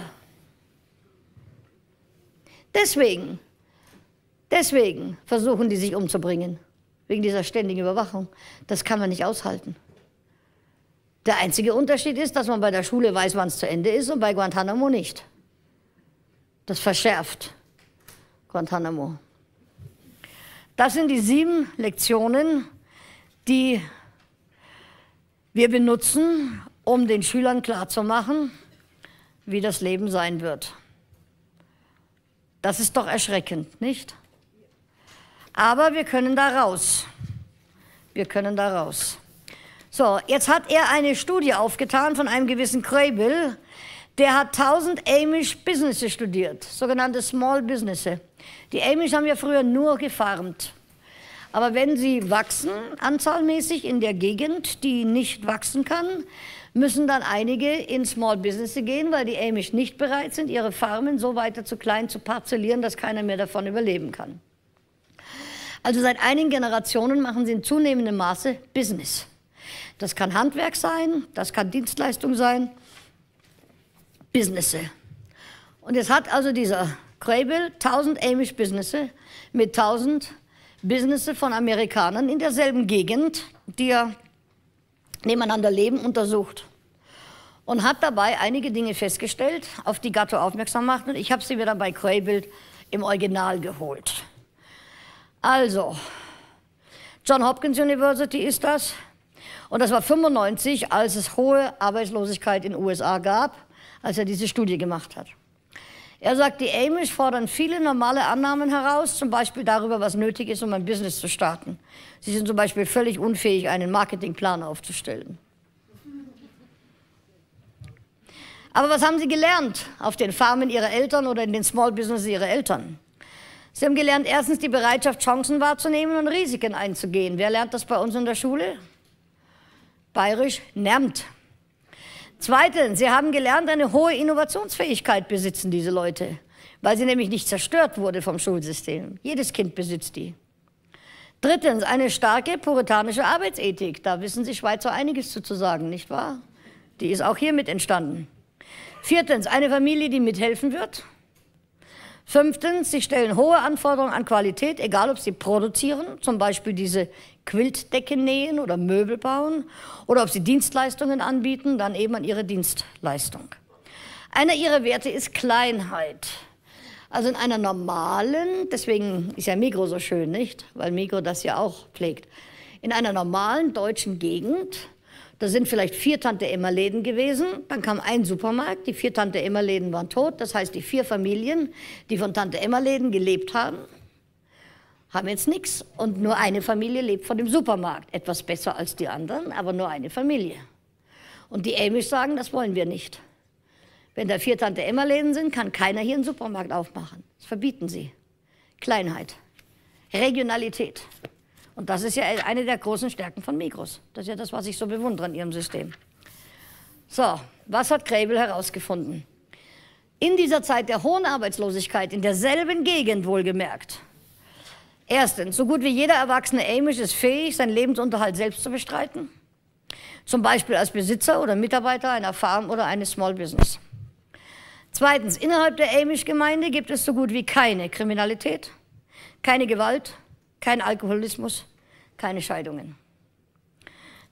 Deswegen, deswegen versuchen die sich umzubringen, wegen dieser ständigen Überwachung. Das kann man nicht aushalten. Der einzige Unterschied ist, dass man bei der Schule weiß, wann es zu Ende ist und bei Guantanamo nicht. Das verschärft Guantanamo. Das sind die sieben Lektionen, die wir benutzen, um den Schülern klarzumachen, wie das Leben sein wird. Das ist doch erschreckend, nicht? Aber wir können da raus. Wir können da raus. So, jetzt hat er eine Studie aufgetan von einem gewissen Crable. Der hat tausend Amish Businesses studiert, sogenannte Small Businesses. Die Amish haben ja früher nur gefarmt. Aber wenn sie wachsen, anzahlmäßig in der Gegend, die nicht wachsen kann, müssen dann einige in Small Businesses gehen, weil die Amish nicht bereit sind, ihre Farmen so weiter zu klein zu parzellieren, dass keiner mehr davon überleben kann. Also seit einigen Generationen machen sie in zunehmendem Maße Business. Das kann Handwerk sein, das kann Dienstleistung sein, Businesses. Und jetzt hat also dieser Crable tausend Amish Businesses mit tausend Businesses von Amerikanern in derselben Gegend, die ja nebeneinander leben, untersucht. Und hat dabei einige Dinge festgestellt, auf die Gatto aufmerksam macht. Und ich habe sie wieder bei Crable im Original geholt. Also, John Hopkins University ist das. Und das war fünfundneunzig, als es hohe Arbeitslosigkeit in den U S A gab, als er diese Studie gemacht hat. Er sagt, die Amish fordern viele normale Annahmen heraus, zum Beispiel darüber, was nötig ist, um ein Business zu starten. Sie sind zum Beispiel völlig unfähig, einen Marketingplan aufzustellen. Aber was haben sie gelernt auf den Farmen ihrer Eltern oder in den Small Businesses ihrer Eltern? Sie haben gelernt, erstens die Bereitschaft, Chancen wahrzunehmen und Risiken einzugehen. Wer lernt das bei uns in der Schule? Bayerisch, nermt. Zweitens, sie haben gelernt, eine hohe Innovationsfähigkeit besitzen diese Leute, weil sie nämlich nicht zerstört wurde vom Schulsystem. Jedes Kind besitzt die. Drittens, eine starke puritanische Arbeitsethik. Da wissen Sie Schweizer einiges zu sagen, nicht wahr? Die ist auch hier mit entstanden. Viertens, eine Familie, die mithelfen wird. Fünftens, sie stellen hohe Anforderungen an Qualität, egal ob sie produzieren, zum Beispiel diese Quiltdecken nähen oder Möbel bauen, oder ob sie Dienstleistungen anbieten, dann eben an ihre Dienstleistung. Einer ihrer Werte ist Kleinheit. Also in einer normalen, deswegen ist ja Migros so schön, nicht? Weil Migros das ja auch pflegt. In einer normalen deutschen Gegend, da sind vielleicht vier Tante-Emma-Läden gewesen, dann kam ein Supermarkt, die vier Tante-Emma-Läden waren tot, das heißt, die vier Familien, die von Tante-Emma-Läden gelebt haben, haben jetzt nichts und nur eine Familie lebt von dem Supermarkt. Etwas besser als die anderen, aber nur eine Familie. Und die Amish sagen, das wollen wir nicht. Wenn da vier Tante-Emma-Läden sind, kann keiner hier einen Supermarkt aufmachen. Das verbieten sie. Kleinheit, Regionalität. Und das ist ja eine der großen Stärken von Migros. Das ist ja das, was ich so bewundere an ihrem System. So, was hat Crable herausgefunden? In dieser Zeit der hohen Arbeitslosigkeit, in derselben Gegend wohlgemerkt, erstens, so gut wie jeder erwachsene Amish ist fähig, seinen Lebensunterhalt selbst zu bestreiten. Zum Beispiel als Besitzer oder Mitarbeiter einer Farm oder eines Small Business. Zweitens, innerhalb der Amish-Gemeinde gibt es so gut wie keine Kriminalität, keine Gewalt, kein Alkoholismus, keine Scheidungen.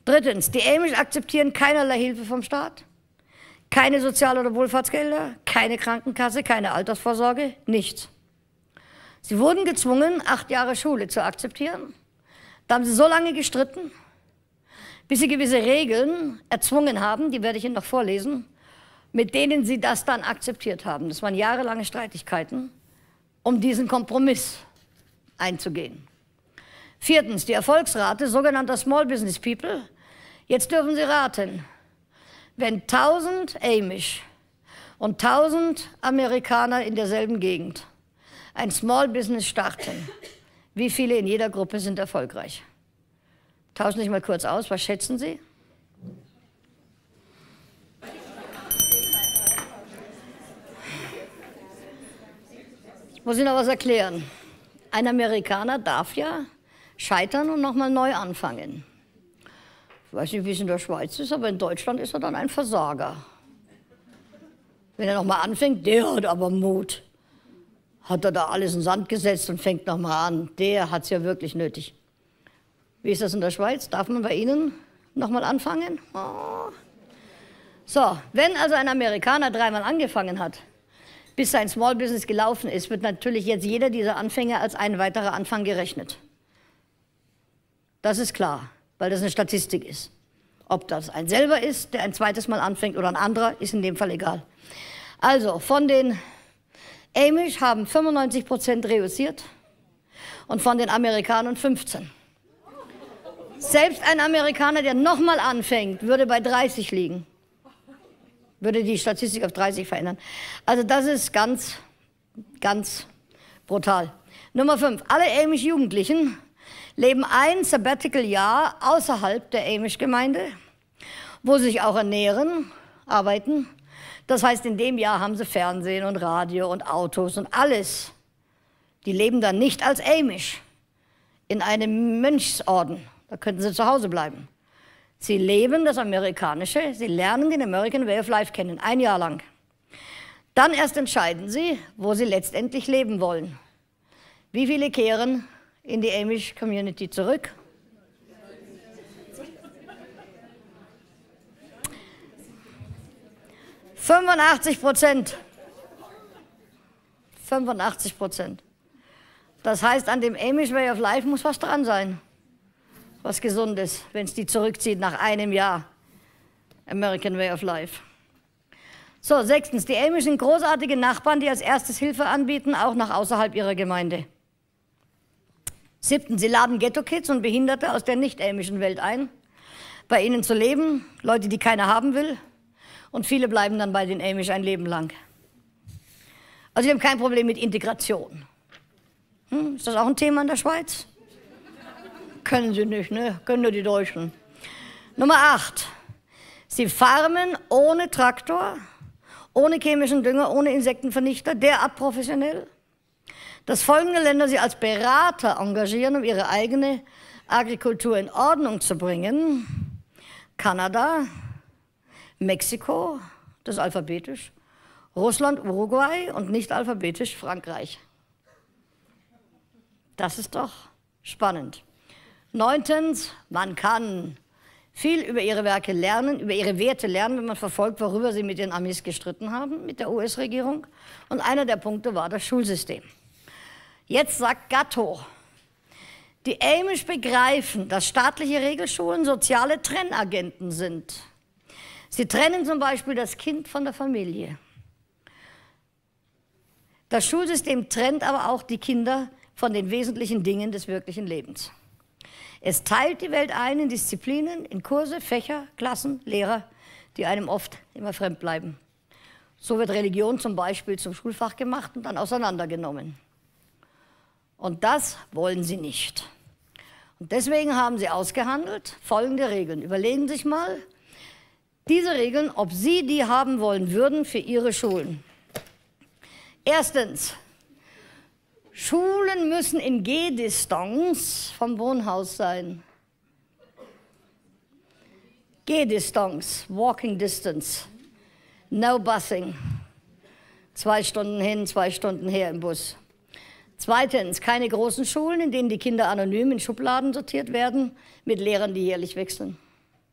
Drittens, die Amish akzeptieren keinerlei Hilfe vom Staat, keine Sozial- oder Wohlfahrtsgelder, keine Krankenkasse, keine Altersvorsorge, nichts. Sie wurden gezwungen, acht Jahre Schule zu akzeptieren. Da haben sie so lange gestritten, bis sie gewisse Regeln erzwungen haben, die werde ich Ihnen noch vorlesen, mit denen sie das dann akzeptiert haben. Das waren jahrelange Streitigkeiten, um diesen Kompromiss einzugehen. Viertens, die Erfolgsrate sogenannter Small Business People. Jetzt dürfen Sie raten, wenn tausend Amish und tausend Amerikaner in derselben Gegend ein Small Business starten, wie viele in jeder Gruppe sind erfolgreich? Tauschen Sie sich mal kurz aus, was schätzen Sie? Ich muss Ihnen noch was erklären. Ein Amerikaner darf ja scheitern und nochmal neu anfangen. Ich weiß nicht, wie es in der Schweiz ist, aber in Deutschland ist er dann ein Versager. Wenn er nochmal anfängt, der hat aber Mut. Hat er da alles in den Sand gesetzt und fängt nochmal an. Der hat es ja wirklich nötig. Wie ist das in der Schweiz? Darf man bei Ihnen nochmal anfangen? Oh. So, wenn also ein Amerikaner dreimal angefangen hat, bis sein Small Business gelaufen ist, wird natürlich jetzt jeder dieser Anfänger als ein weiterer Anfang gerechnet. Das ist klar, weil das eine Statistik ist. Ob das ein selber ist, der ein zweites Mal anfängt, oder ein anderer, ist in dem Fall egal. Also, von den Amish haben fünfundneunzig Prozent reüssiert und von den Amerikanern fünfzehn. Selbst ein Amerikaner, der nochmal anfängt, würde bei dreißig liegen. Würde die Statistik auf dreißig verändern. Also das ist ganz, ganz brutal. Nummer fünf. Alle Amish-Jugendlichen leben ein Sabbatical-Jahr außerhalb der Amish-Gemeinde, wo sie sich auch ernähren, arbeiten. Das heißt, in dem Jahr haben sie Fernsehen und Radio und Autos und alles. Die leben dann nicht als Amish in einem Mönchsorden. Da könnten sie zu Hause bleiben. Sie leben das Amerikanische, sie lernen den American Way of Life kennen, ein Jahr lang. Dann erst entscheiden sie, wo sie letztendlich leben wollen. Wie viele kehren in die Amish Community zurück? fünfundachtzig Prozent. fünfundachtzig Prozent. Das heißt, an dem Amish Way of Life muss was dran sein. Was Gesundes, wenn es die zurückzieht nach einem Jahr. American Way of Life. So, sechstens, die Amish sind großartige Nachbarn, die als erstes Hilfe anbieten, auch nach außerhalb ihrer Gemeinde. Siebtens, sie laden Ghetto-Kids und Behinderte aus der nicht-amischen Welt ein, bei ihnen zu leben, Leute, die keiner haben will, und viele bleiben dann bei den Amish ein Leben lang. Also wir haben kein Problem mit Integration. Hm, ist das auch ein Thema in der Schweiz? Können sie nicht, ne? Können nur die Deutschen. Nummer acht. Sie farmen ohne Traktor, ohne chemischen Dünger, ohne Insektenvernichter, derart professionell, dass folgende Länder sie als Berater engagieren, um ihre eigene Agrikultur in Ordnung zu bringen. Kanada, Mexiko, das ist alphabetisch, Russland, Uruguay und nicht alphabetisch Frankreich. Das ist doch spannend. Neuntens, man kann viel über ihre Werke lernen, über ihre Werte lernen, wenn man verfolgt, worüber sie mit den Amis gestritten haben, mit der U S-Regierung. Und einer der Punkte war das Schulsystem. Jetzt sagt Gatto, die Amish begreifen, dass staatliche Regelschulen soziale Trennagenten sind. Sie trennen zum Beispiel das Kind von der Familie. Das Schulsystem trennt aber auch die Kinder von den wesentlichen Dingen des wirklichen Lebens. Es teilt die Welt ein in Disziplinen, in Kurse, Fächer, Klassen, Lehrer, die einem oft immer fremd bleiben. So wird Religion zum Beispiel zum Schulfach gemacht und dann auseinandergenommen. Und das wollen sie nicht. Und deswegen haben sie ausgehandelt folgende Regeln. Überlegen Sie sich mal diese Regeln, ob Sie die haben wollen würden für Ihre Schulen. Erstens. Schulen müssen in Gehdistanz vom Wohnhaus sein. Gehdistanz, walking distance, no busing. Zwei Stunden hin, zwei Stunden her im Bus. Zweitens, keine großen Schulen, in denen die Kinder anonym in Schubladen sortiert werden, mit Lehrern, die jährlich wechseln.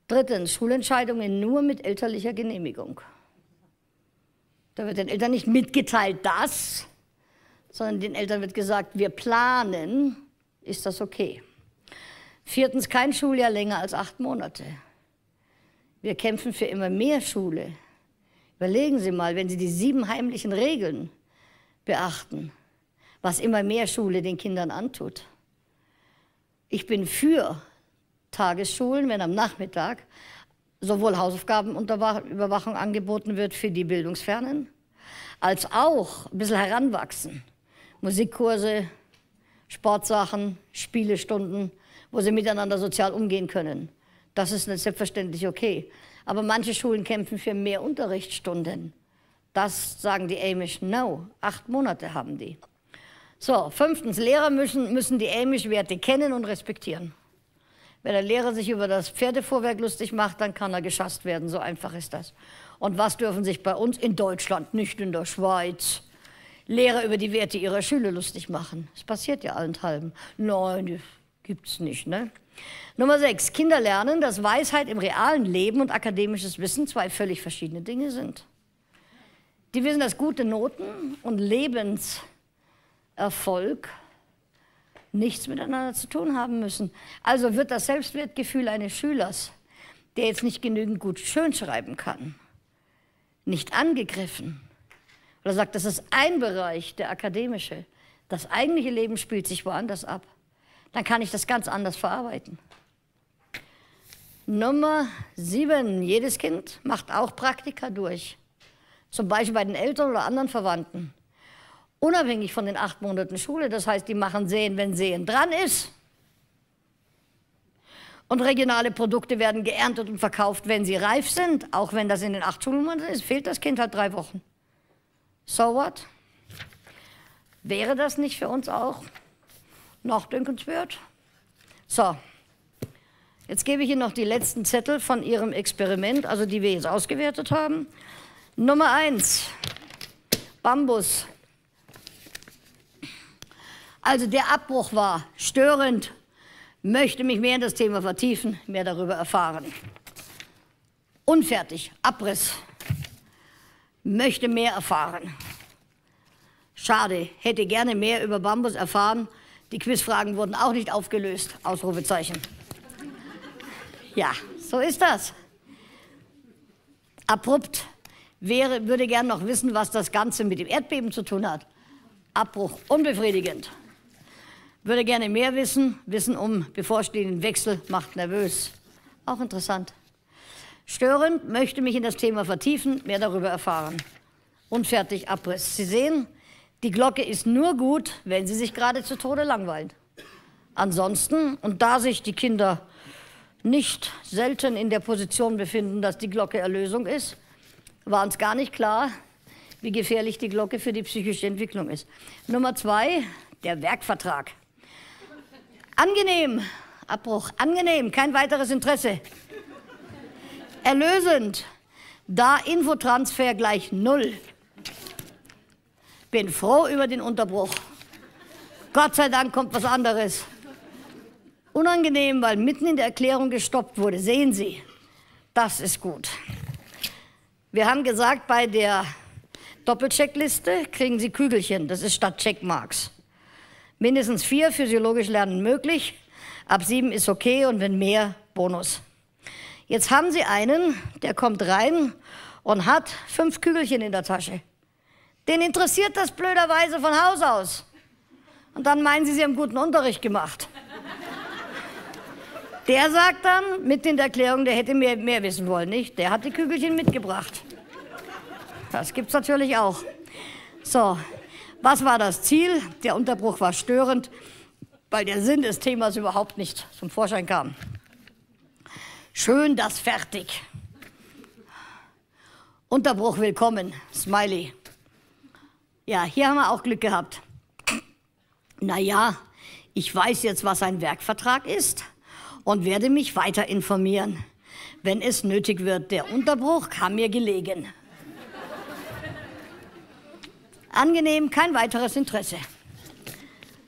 Drittens, Schulentscheidungen nur mit elterlicher Genehmigung. Da wird den Eltern nicht mitgeteilt, dass, sondern den Eltern wird gesagt, wir planen, ist das okay. Viertens, kein Schuljahr länger als acht Monate. Wir kämpfen für immer mehr Schule. Überlegen Sie mal, wenn Sie die sieben heimlichen Regeln beachten, was immer mehr Schule den Kindern antut. Ich bin für Tagesschulen, wenn am Nachmittag sowohl Hausaufgabenüberwachung angeboten wird für die Bildungsfernen, als auch ein bisschen heranwachsen. Musikkurse, Sportsachen, Spielestunden, wo sie miteinander sozial umgehen können. Das ist nicht selbstverständlich okay. Aber manche Schulen kämpfen für mehr Unterrichtsstunden. Das sagen die Amish, no, acht Monate haben die. So, fünftens, Lehrer müssen, müssen die Amish-Werte kennen und respektieren. Wenn der Lehrer sich über das Pferdefuhrwerk lustig macht, dann kann er geschasst werden, so einfach ist das. Und was dürfen sich bei uns in Deutschland, nicht in der Schweiz, Lehrer über die Werte ihrer Schüler lustig machen? Das passiert ja allenthalben. Nein, das gibt's nicht, ne? Nummer sechs, Kinder lernen, dass Weisheit im realen Leben und akademisches Wissen zwei völlig verschiedene Dinge sind. Die wissen, dass gute Noten und Lebenserfolg nichts miteinander zu tun haben müssen. Also wird das Selbstwertgefühl eines Schülers, der jetzt nicht genügend gut schön schreiben kann, nicht angegriffen. Oder sagt, das ist ein Bereich, der akademische. Das eigentliche Leben spielt sich woanders ab. Dann kann ich das ganz anders verarbeiten. Nummer sieben, jedes Kind macht auch Praktika durch. Zum Beispiel bei den Eltern oder anderen Verwandten. Unabhängig von den acht Monaten Schule, das heißt, die machen Sehen, wenn Sehen dran ist. Und regionale Produkte werden geerntet und verkauft, wenn sie reif sind. Auch wenn das in den acht Schulmonaten ist, fehlt das Kind halt drei Wochen. So what? Wäre das nicht für uns auch nachdenkenswert? So, jetzt gebe ich Ihnen noch die letzten Zettel von Ihrem Experiment, also die wir jetzt ausgewertet haben. Nummer eins, Bambus. Also der Abbruch war störend, möchte mich mehr in das Thema vertiefen, mehr darüber erfahren. Unfertig, Abriss, möchte mehr erfahren. Schade, hätte gerne mehr über Bambus erfahren. Die Quizfragen wurden auch nicht aufgelöst, Ausrufezeichen. Ja, so ist das. Abrupt, wäre, würde gern noch wissen, was das Ganze mit dem Erdbeben zu tun hat. Abbruch, unbefriedigend. Würde gerne mehr wissen, Wissen um bevorstehenden Wechsel macht nervös. Auch interessant. Störend, möchte mich in das Thema vertiefen, mehr darüber erfahren. Unfertig, Abriss. Sie sehen, die Glocke ist nur gut, wenn Sie sich gerade zu Tode langweilen. Ansonsten, und da sich die Kinder nicht selten in der Position befinden, dass die Glocke Erlösung ist, war uns gar nicht klar, wie gefährlich die Glocke für die psychische Entwicklung ist. Nummer zwei, der Werkvertrag. Angenehm, Abbruch, angenehm, kein weiteres Interesse. Erlösend, da Infotransfer gleich null. Bin froh über den Unterbruch. Gott sei Dank kommt was anderes. Unangenehm, weil mitten in der Erklärung gestoppt wurde. Sehen Sie, das ist gut. Wir haben gesagt, bei der Doppelcheckliste kriegen Sie Kügelchen. Das ist statt Checkmarks. Mindestens vier physiologisch lernen möglich. Ab sieben ist okay und wenn mehr, Bonus. Jetzt haben Sie einen, der kommt rein und hat fünf Kügelchen in der Tasche. Den interessiert das blöderweise von Haus aus. Und dann meinen Sie, Sie haben guten Unterricht gemacht. Der sagt dann, mitten in der Erklärung, der hätte mehr, mehr wissen wollen, nicht? Der hat die Kügelchen mitgebracht. Das gibt's natürlich auch. So, was war das Ziel? Der Unterbruch war störend, weil der Sinn des Themas überhaupt nicht zum Vorschein kam. Schön, das fertig. Unterbruch willkommen, Smiley. Ja, hier haben wir auch Glück gehabt. Naja, ich weiß jetzt, was ein Werkvertrag ist und werde mich weiter informieren, wenn es nötig wird. Der Unterbruch kam mir gelegen. Angenehm, kein weiteres Interesse.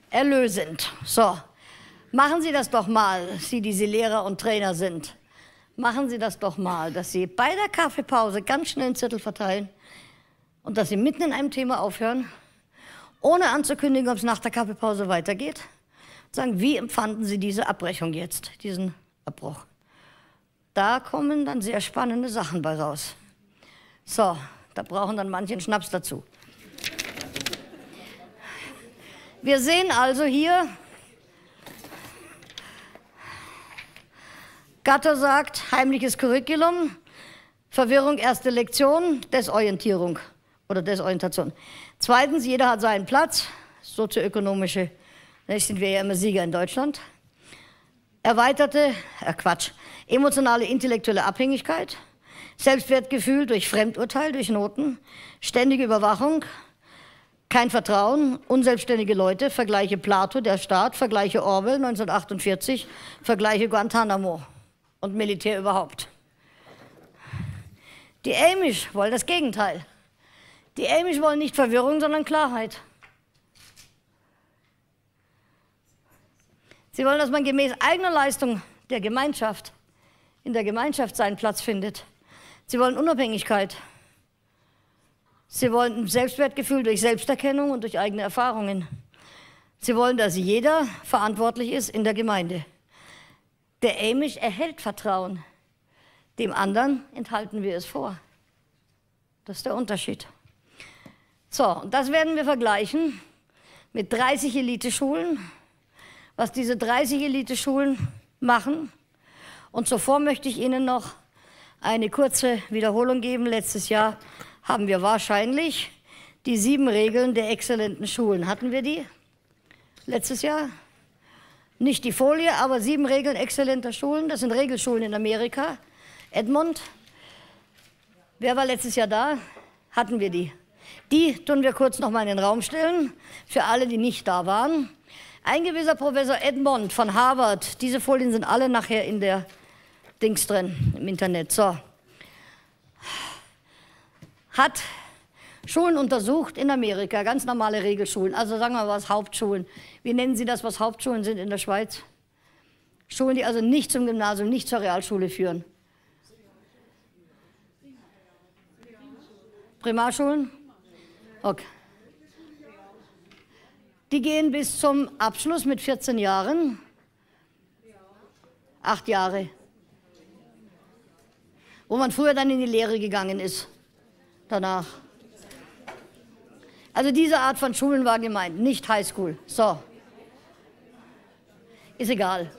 Erlösend. So, machen Sie das doch mal, Sie, die Sie Lehrer und Trainer sind. machen Sie das doch mal, dass Sie bei der Kaffeepause ganz schnell einen Zettel verteilen und dass Sie mitten in einem Thema aufhören, ohne anzukündigen, ob es nach der Kaffeepause weitergeht. Sagen, wie empfanden Sie diese Abbrechung jetzt, diesen Abbruch? Da kommen dann sehr spannende Sachen bei raus. So, da brauchen dann manche einen Schnaps dazu. Wir sehen also hier, Gatter sagt, heimliches Curriculum, Verwirrung, erste Lektion, Desorientierung oder Desorientation. Zweitens, jeder hat seinen Platz, sozioökonomische, da sind wir ja immer Sieger in Deutschland. Erweiterte, äh Quatsch, emotionale, intellektuelle Abhängigkeit, Selbstwertgefühl durch Fremdurteil, durch Noten, ständige Überwachung, kein Vertrauen, unselbstständige Leute, Vergleiche Plato, der Staat, Vergleiche Orwell neunzehnhundertachtundvierzig, Vergleiche Guantanamo und Militär überhaupt. Die Amish wollen das Gegenteil. Die Amish wollen nicht Verwirrung, sondern Klarheit. Sie wollen, dass man gemäß eigener Leistung der Gemeinschaft, in der Gemeinschaft seinen Platz findet. Sie wollen Unabhängigkeit. Sie wollen ein Selbstwertgefühl durch Selbsterkennung und durch eigene Erfahrungen. Sie wollen, dass jeder verantwortlich ist in der Gemeinde. Der Amish erhält Vertrauen. Dem anderen enthalten wir es vor. Das ist der Unterschied. So, und das werden wir vergleichen mit dreißig Eliteschulen, was diese dreißig Eliteschulen machen. Und zuvor möchte ich Ihnen noch eine kurze Wiederholung geben. Letztes Jahr haben wir wahrscheinlich die sieben Regeln der exzellenten Schulen. Hatten wir die letztes Jahr? Nicht die Folie, aber sieben Regeln exzellenter Schulen. Das sind Regelschulen in Amerika. Edmond. Wer war letztes Jahr da? Hatten wir die. Die tun wir kurz noch mal in den Raum stellen, für alle, die nicht da waren. Ein gewisser Professor Edmond von Harvard, diese Folien sind alle nachher in der Dings drin, im Internet. So. Hat Schulen untersucht in Amerika, ganz normale Regelschulen, also sagen wir mal was, Hauptschulen. Wie nennen Sie das, was Hauptschulen sind in der Schweiz? Schulen, die also nicht zum Gymnasium, nicht zur Realschule führen. Primarschulen? Okay. Die gehen bis zum Abschluss mit vierzehn Jahren. Acht Jahre. Wo man früher dann in die Lehre gegangen ist. Danach. Also diese Art von Schulen war gemeint, nicht Highschool. So. Ist egal.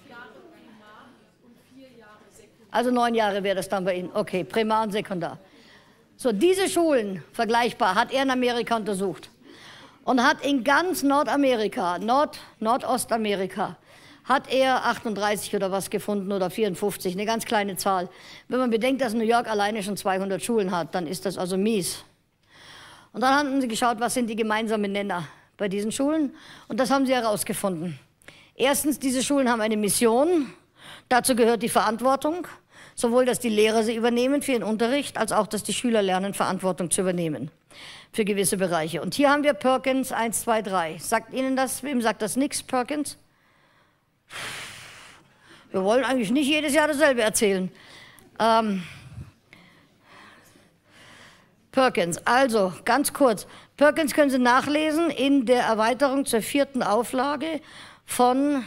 Also neun Jahre wäre das dann bei Ihnen. Okay, Primar und Sekundar. So, diese Schulen, vergleichbar, hat er in Amerika untersucht. Und hat in ganz Nordamerika, Nord, Nordostamerika, hat er achtunddreißig oder was gefunden oder vierundfünfzig, eine ganz kleine Zahl. Wenn man bedenkt, dass New York alleine schon zweihundert Schulen hat, dann ist das also mies. Und dann haben sie geschaut, was sind die gemeinsamen Nenner bei diesen Schulen. Und das haben sie herausgefunden. Erstens, diese Schulen haben eine Mission. Dazu gehört die Verantwortung. Sowohl, dass die Lehrer sie übernehmen für ihren Unterricht, als auch, dass die Schüler lernen, Verantwortung zu übernehmen für gewisse Bereiche. Und hier haben wir Perkins eins, zwei, drei. Sagt Ihnen das, wem sagt das nichts, Perkins? Wir wollen eigentlich nicht jedes Jahr dasselbe erzählen. Ähm, Perkins, also ganz kurz. Perkins können Sie nachlesen in der Erweiterung zur vierten Auflage von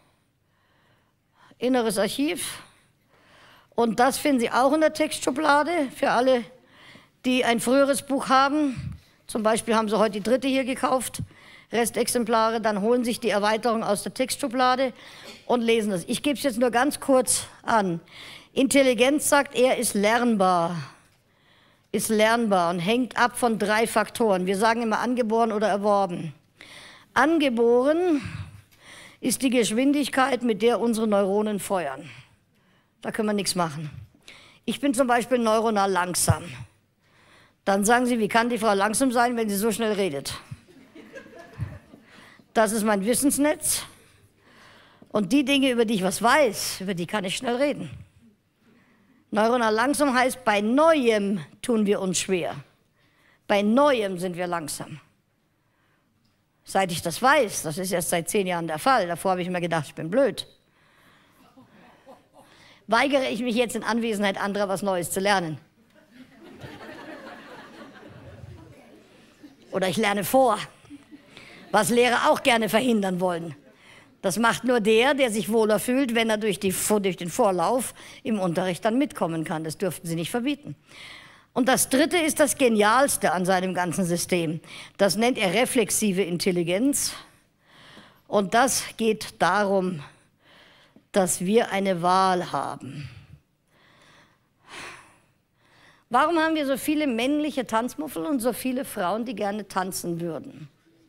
Inneres Archiv. Und das finden Sie auch in der Textschublade für alle, die ein früheres Buch haben. Zum Beispiel haben Sie heute die dritte hier gekauft, Restexemplare. Dann holen sich die Erweiterung aus der Textschublade und lesen das. Ich gebe es jetzt nur ganz kurz an. Intelligenz, sagt er, ist lernbar. Ist lernbar und hängt ab von drei Faktoren. Wir sagen immer angeboren oder erworben. Angeboren ist die Geschwindigkeit, mit der unsere Neuronen feuern. Da können wir nichts machen. Ich bin zum Beispiel neuronal langsam. Dann sagen Sie, wie kann die Frau langsam sein, wenn sie so schnell redet? Das ist mein Wissensnetz. Und die Dinge, über die ich was weiß, über die kann ich schnell reden. Neuronal langsam heißt, bei Neuem tun wir uns schwer. Bei Neuem sind wir langsam. Seit ich das weiß, das ist erst seit zehn Jahren der Fall, davor habe ich mir gedacht, ich bin blöd. weigere ich mich jetzt in Anwesenheit anderer was Neues zu lernen. Oder ich lerne vor, was Lehrer auch gerne verhindern wollen. Das macht nur der, der sich wohler fühlt, wenn er durch, die, durch den Vorlauf im Unterricht dann mitkommen kann. Das dürften Sie nicht verbieten. Und das Dritte ist das Genialste an seinem ganzen System. Das nennt er reflexive Intelligenz. Und das geht darum, dass wir eine Wahl haben. Warum haben wir so viele männliche Tanzmuffel und so viele Frauen, die gerne tanzen würden?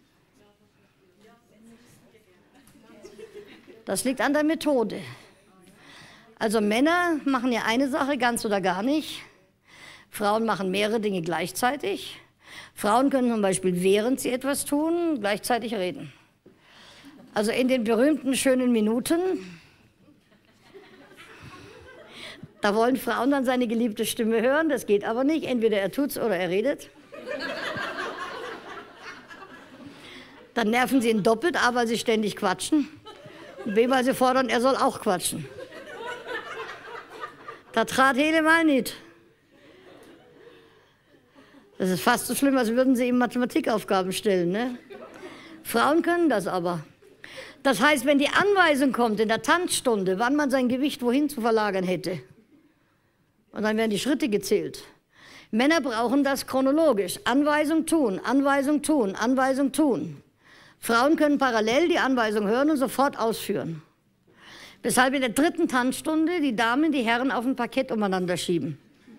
Das liegt an der Methode. Also Männer machen ja eine Sache ganz oder gar nicht. Frauen machen mehrere Dinge gleichzeitig. Frauen können zum Beispiel, während sie etwas tun, gleichzeitig reden. Also in den berühmten schönen Minuten, da wollen Frauen dann seine geliebte Stimme hören, das geht aber nicht. Entweder er tut's oder er redet. Dann nerven sie ihn doppelt, A, weil sie ständig quatschen. Und B, weil sie fordern, er soll auch quatschen. Da trat Helemal nicht. Das ist fast so schlimm, als würden sie ihm Mathematikaufgaben stellen. Ne? Frauen können das aber. Das heißt, wenn die Anweisung kommt in der Tanzstunde, wann man sein Gewicht wohin zu verlagern hätte, und dann werden die Schritte gezählt. Männer brauchen das chronologisch. Anweisung tun, Anweisung tun, Anweisung tun. Frauen können parallel die Anweisung hören und sofort ausführen. Weshalb in der dritten Tanzstunde die Damen die Herren auf ein Parkett umeinander schieben.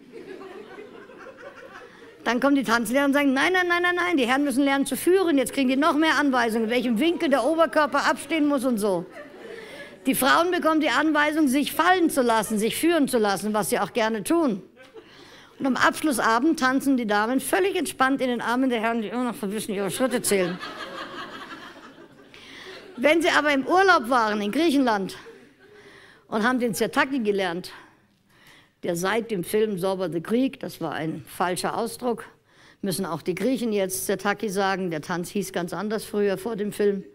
Dann kommen die Tanzlehrer und sagen, nein, nein, nein, nein, nein, die Herren müssen lernen zu führen. Jetzt kriegen die noch mehr Anweisungen, in welchem Winkel der Oberkörper abstehen muss und so. Die Frauen bekommen die Anweisung, sich fallen zu lassen, sich führen zu lassen, was sie auch gerne tun. Und am Abschlussabend tanzen die Damen völlig entspannt in den Armen der Herren, die immer noch verwissen ihre Schritte zählen. Wenn sie aber im Urlaub waren in Griechenland und haben den Sirtaki gelernt, der seit dem Film Sober the Greek, das war ein falscher Ausdruck, müssen auch die Griechen jetzt Sirtaki sagen, der Tanz hieß ganz anders früher vor dem Film.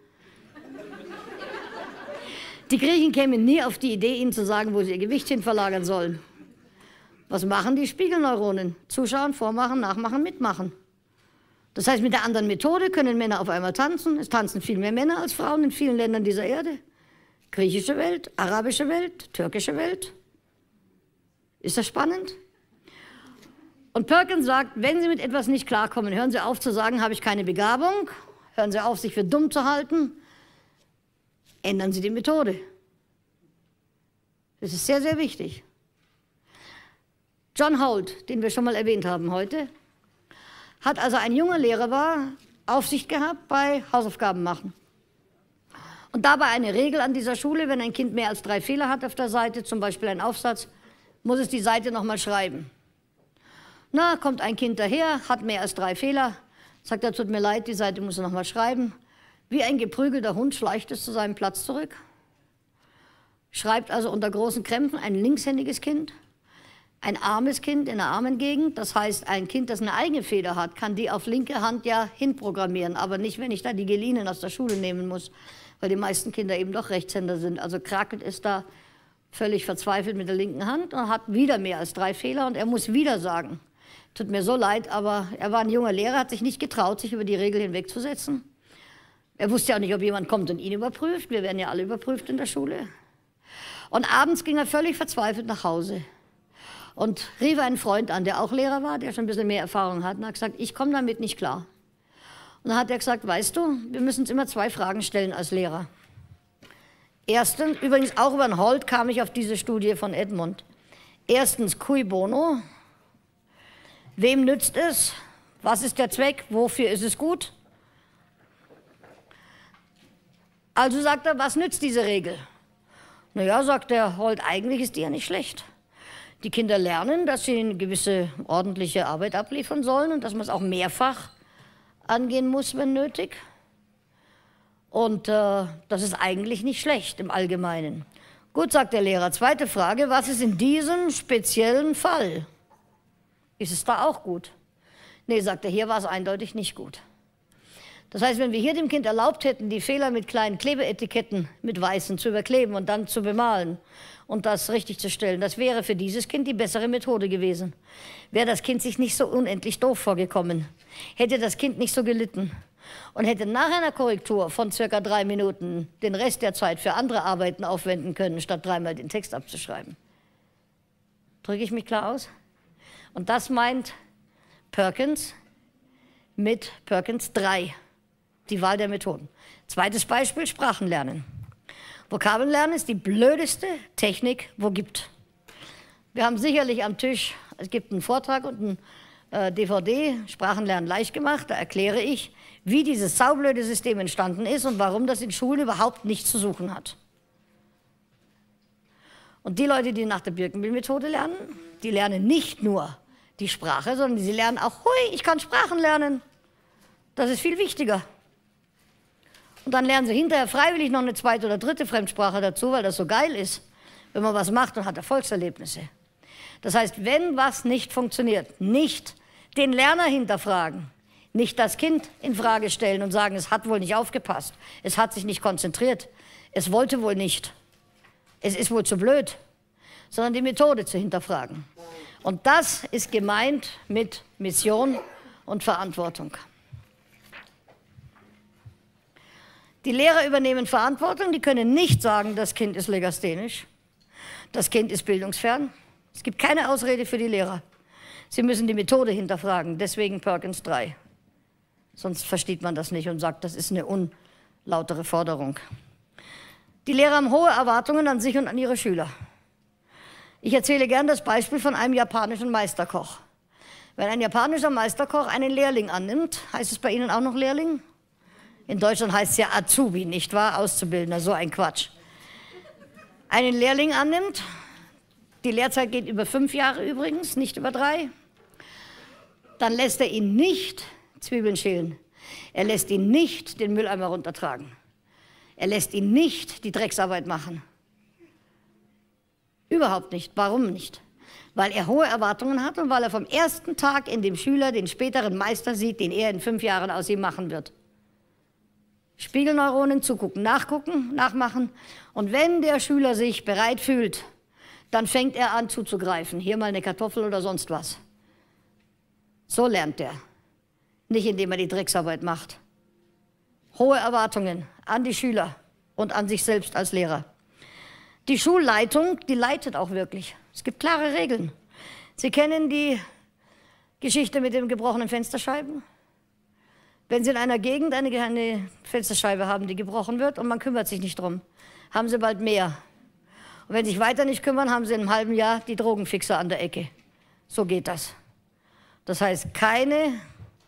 Die Griechen kämen nie auf die Idee, ihnen zu sagen, wo sie ihr Gewicht hin verlagern sollen. Was machen die Spiegelneuronen? Zuschauen, vormachen, nachmachen, mitmachen. Das heißt, mit der anderen Methode können Männer auf einmal tanzen. Es tanzen viel mehr Männer als Frauen in vielen Ländern dieser Erde. Griechische Welt, arabische Welt, türkische Welt. Ist das spannend? Und Perkins sagt, wenn Sie mit etwas nicht klarkommen, hören Sie auf zu sagen, habe ich keine Begabung. Hören Sie auf, sich für dumm zu halten. Ändern Sie die Methode. Das ist sehr, sehr wichtig. John Holt, den wir schon mal erwähnt haben heute, hat, als er ein junger Lehrer war, Aufsicht gehabt bei Hausaufgaben machen. Und dabei eine Regel an dieser Schule, wenn ein Kind mehr als drei Fehler hat auf der Seite, zum Beispiel ein Aufsatz, muss es die Seite nochmal schreiben. Na, kommt ein Kind daher, hat mehr als drei Fehler, sagt er, tut mir leid, die Seite muss er nochmal schreiben. Wie ein geprügelter Hund schleicht es zu seinem Platz zurück. Schreibt also unter großen Krämpfen ein linkshändiges Kind, ein armes Kind in einer armen Gegend. Das heißt, ein Kind, das eine eigene Feder hat, kann die auf linke Hand ja hinprogrammieren, aber nicht, wenn ich da die Gelinen aus der Schule nehmen muss, weil die meisten Kinder eben doch Rechtshänder sind. Also krackelt es da völlig verzweifelt mit der linken Hand und hat wieder mehr als drei Fehler und er muss wieder sagen, tut mir so leid, aber er war ein junger Lehrer, hat sich nicht getraut, sich über die Regel hinwegzusetzen. Er wusste ja auch nicht, ob jemand kommt und ihn überprüft. Wir werden ja alle überprüft in der Schule. Und abends ging er völlig verzweifelt nach Hause und rief einen Freund an, der auch Lehrer war, der schon ein bisschen mehr Erfahrung hat, und hat gesagt, ich komme damit nicht klar. Und dann hat er gesagt, weißt du, wir müssen uns immer zwei Fragen stellen als Lehrer. Erstens, übrigens auch über den Holt kam ich auf diese Studie von Edmund. Erstens, cui bono? Wem nützt es? Was ist der Zweck? Wofür ist es gut? Also sagt er, was nützt diese Regel? Naja, sagt der Holt, eigentlich ist die ja nicht schlecht. Die Kinder lernen, dass sie eine gewisse ordentliche Arbeit abliefern sollen und dass man es auch mehrfach angehen muss, wenn nötig. Und äh, das ist eigentlich nicht schlecht im Allgemeinen. Gut, sagt der Lehrer. Zweite Frage, was ist in diesem speziellen Fall? Ist es da auch gut? Nee, sagt er, hier war es eindeutig nicht gut. Das heißt, wenn wir hier dem Kind erlaubt hätten, die Fehler mit kleinen Klebeetiketten mit weißen zu überkleben und dann zu bemalen und das richtig zu stellen, das wäre für dieses Kind die bessere Methode gewesen. Wäre das Kind sich nicht so unendlich doof vorgekommen, hätte das Kind nicht so gelitten und hätte nach einer Korrektur von circa drei Minuten den Rest der Zeit für andere Arbeiten aufwenden können, statt dreimal den Text abzuschreiben. Drücke ich mich klar aus? Und das meint Perkins mit Perkins drei. Die Wahl der Methoden. Zweites Beispiel, Sprachenlernen. Vokabellernen ist die blödeste Technik, wo gibt. Wir haben sicherlich am Tisch, es gibt einen Vortrag und ein äh, D V D, Sprachenlernen leicht gemacht, da erkläre ich, wie dieses saublöde System entstanden ist und warum das in Schulen überhaupt nichts zu suchen hat. Und die Leute, die nach der Birkenbiel-Methode lernen, die lernen nicht nur die Sprache, sondern sie lernen auch, hui, ich kann Sprachen lernen. Das ist viel wichtiger. Und dann lernen sie hinterher freiwillig noch eine zweite oder dritte Fremdsprache dazu, weil das so geil ist, wenn man was macht und hat Erfolgserlebnisse. Das heißt, wenn was nicht funktioniert, nicht den Lerner hinterfragen, nicht das Kind in Frage stellen und sagen, es hat wohl nicht aufgepasst, es hat sich nicht konzentriert, es wollte wohl nicht, es ist wohl zu blöd, sondern die Methode zu hinterfragen. Und das ist gemeint mit Mission und Verantwortung. Die Lehrer übernehmen Verantwortung, die können nicht sagen, das Kind ist legasthenisch, das Kind ist bildungsfern. Es gibt keine Ausrede für die Lehrer. Sie müssen die Methode hinterfragen, deswegen Perkins drei. Sonst versteht man das nicht und sagt, das ist eine unlautere Forderung. Die Lehrer haben hohe Erwartungen an sich und an ihre Schüler. Ich erzähle gern das Beispiel von einem japanischen Meisterkoch. Wenn ein japanischer Meisterkoch einen Lehrling annimmt, heißt es bei Ihnen auch noch Lehrling? In Deutschland heißt es ja Azubi, nicht wahr? Auszubildender, so ein Quatsch. Einen Lehrling annimmt, die Lehrzeit geht über fünf Jahre übrigens, nicht über drei, dann lässt er ihn nicht Zwiebeln schälen. Er lässt ihn nicht den Mülleimer runtertragen. Er lässt ihn nicht die Drecksarbeit machen. Überhaupt nicht. Warum nicht? Weil er hohe Erwartungen hat und weil er vom ersten Tag in dem Schüler den späteren Meister sieht, den er in fünf Jahren aus ihm machen wird. Spiegelneuronen, zugucken, nachgucken, nachmachen. Und wenn der Schüler sich bereit fühlt, dann fängt er an zuzugreifen. Hier mal eine Kartoffel oder sonst was. So lernt er. Nicht indem er die Drecksarbeit macht. Hohe Erwartungen an die Schüler und an sich selbst als Lehrer. Die Schulleitung, die leitet auch wirklich. Es gibt klare Regeln. Sie kennen die Geschichte mit den gebrochenen Fensterscheiben? Wenn Sie in einer Gegend eine, eine Fensterscheibe haben, die gebrochen wird und man kümmert sich nicht drum, haben Sie bald mehr. Und wenn Sie sich weiter nicht kümmern, haben Sie in einem halben Jahr die Drogenfixer an der Ecke. So geht das. Das heißt, keine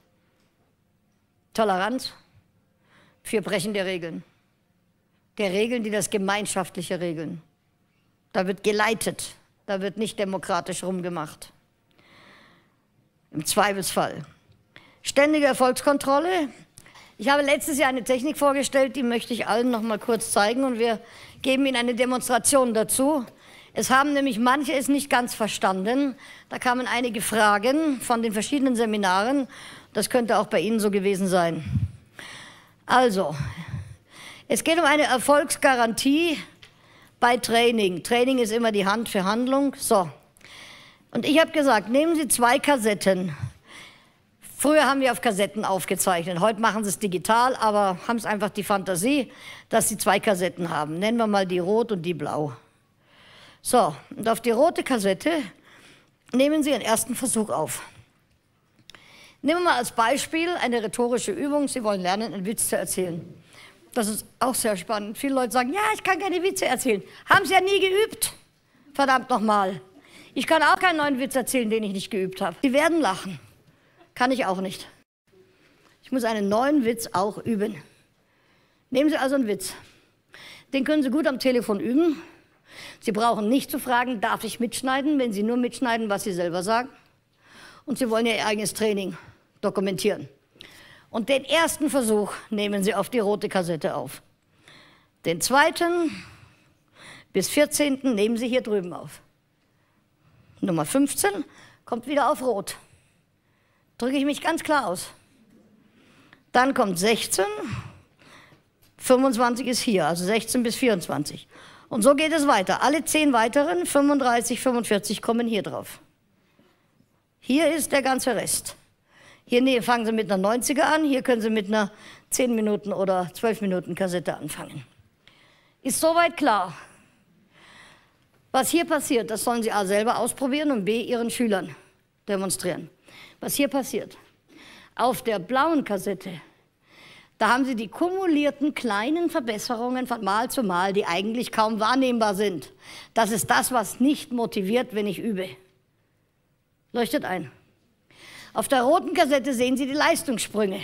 Toleranz für Brechen der Regeln. Der Regeln, die das Gemeinschaftliche regeln. Da wird geleitet, da wird nicht demokratisch rumgemacht. Im Zweifelsfall. Ständige Erfolgskontrolle. Ich habe letztes Jahr eine Technik vorgestellt, die möchte ich allen noch mal kurz zeigen und wir geben Ihnen eine Demonstration dazu. Es haben nämlich manche es nicht ganz verstanden. Da kamen einige Fragen von den verschiedenen Seminaren. Das könnte auch bei Ihnen so gewesen sein. Also, es geht um eine Erfolgsgarantie bei Training. Training ist immer die Hand für Handlung. So. Und ich habe gesagt, nehmen Sie zwei Kassetten. Früher haben wir auf Kassetten aufgezeichnet. Heute machen Sie es digital, aber haben es einfach die Fantasie, dass Sie zwei Kassetten haben. Nennen wir mal die rot und die blau. So, und auf die rote Kassette nehmen Sie Ihren ersten Versuch auf. Nehmen wir mal als Beispiel eine rhetorische Übung. Sie wollen lernen, einen Witz zu erzählen. Das ist auch sehr spannend. Viele Leute sagen, ja, ich kann keine Witze erzählen. Haben Sie ja nie geübt. Verdammt nochmal. Ich kann auch keinen neuen Witz erzählen, den ich nicht geübt habe. Sie werden lachen. Kann ich auch nicht. Ich muss einen neuen Witz auch üben. Nehmen Sie also einen Witz. Den können Sie gut am Telefon üben. Sie brauchen nicht zu fragen, darf ich mitschneiden, wenn Sie nur mitschneiden, was Sie selber sagen. Und Sie wollen Ihr eigenes Training dokumentieren. Und den ersten Versuch nehmen Sie auf die rote Kassette auf. Den zweiten bis vierzehnten nehmen Sie hier drüben auf. Nummer fünfzehn kommt wieder auf rot. Drücke ich mich ganz klar aus. Dann kommt sechzehn, fünfundzwanzig ist hier, also sechzehn bis vierundzwanzig. Und so geht es weiter. Alle zehn weiteren, fünfunddreißig, fünfundvierzig, kommen hier drauf. Hier ist der ganze Rest. Hier fangen Sie mit einer neunziger an, hier können Sie mit einer zehn Minuten oder zwölf Minuten Kassette anfangen. Ist soweit klar? Was hier passiert, das sollen Sie A selber ausprobieren und B Ihren Schülern demonstrieren. Was hier passiert, auf der blauen Kassette, da haben Sie die kumulierten kleinen Verbesserungen von Mal zu Mal, die eigentlich kaum wahrnehmbar sind. Das ist das, was nicht motiviert, wenn ich übe. Leuchtet ein. Auf der roten Kassette sehen Sie die Leistungssprünge.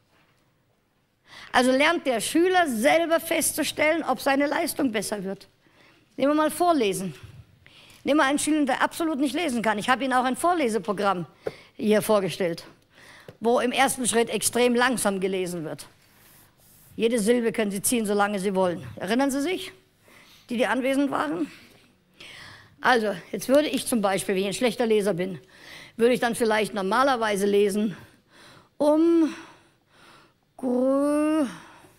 Also lernt der Schüler selber festzustellen, ob seine Leistung besser wird. Nehmen wir mal Vorlesen. Nehmen wir einen Schüler, der absolut nicht lesen kann. Ich habe Ihnen auch ein Vorleseprogramm hier vorgestellt, wo im ersten Schritt extrem langsam gelesen wird. Jede Silbe können Sie ziehen, solange Sie wollen. Erinnern Sie sich, die, die anwesend waren? Also, jetzt würde ich zum Beispiel, wenn ich ein schlechter Leser bin, würde ich dann vielleicht normalerweise lesen, um, grö,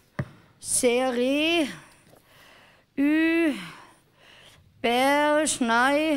sere, ü, ber, schnei,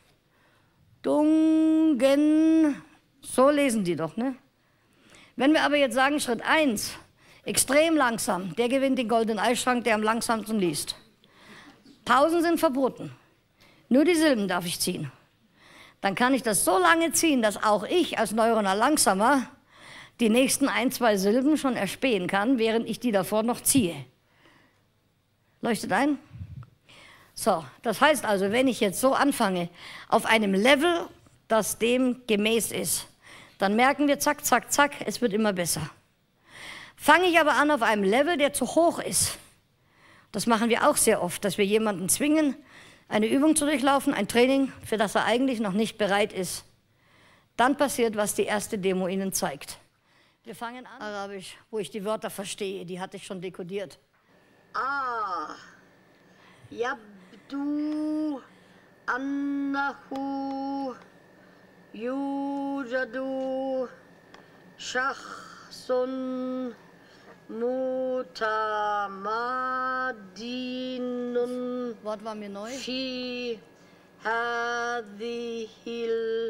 dungen, so lesen die doch, ne? Wenn wir aber jetzt sagen, Schritt eins, extrem langsam, der gewinnt den goldenen Eisschrank, der am langsamsten liest. Pausen sind verboten, nur die Silben darf ich ziehen. Dann kann ich das so lange ziehen, dass auch ich als neuronal Langsamer die nächsten ein, zwei Silben schon erspähen kann, während ich die davor noch ziehe. Leuchtet ein? So, das heißt also, wenn ich jetzt so anfange, auf einem Level, das dem gemäß ist, dann merken wir, zack, zack, zack, es wird immer besser. Fange ich aber an auf einem Level, der zu hoch ist, das machen wir auch sehr oft, dass wir jemanden zwingen, eine Übung zu durchlaufen, ein Training, für das er eigentlich noch nicht bereit ist. Dann passiert, was die erste Demo Ihnen zeigt. Wir fangen an, Arabisch, wo ich die Wörter verstehe, die hatte ich schon dekodiert. Ah, yabdu, annahu, yujadu, shakhsun, mutamadinun. Wort war mir neu. Fi hadhil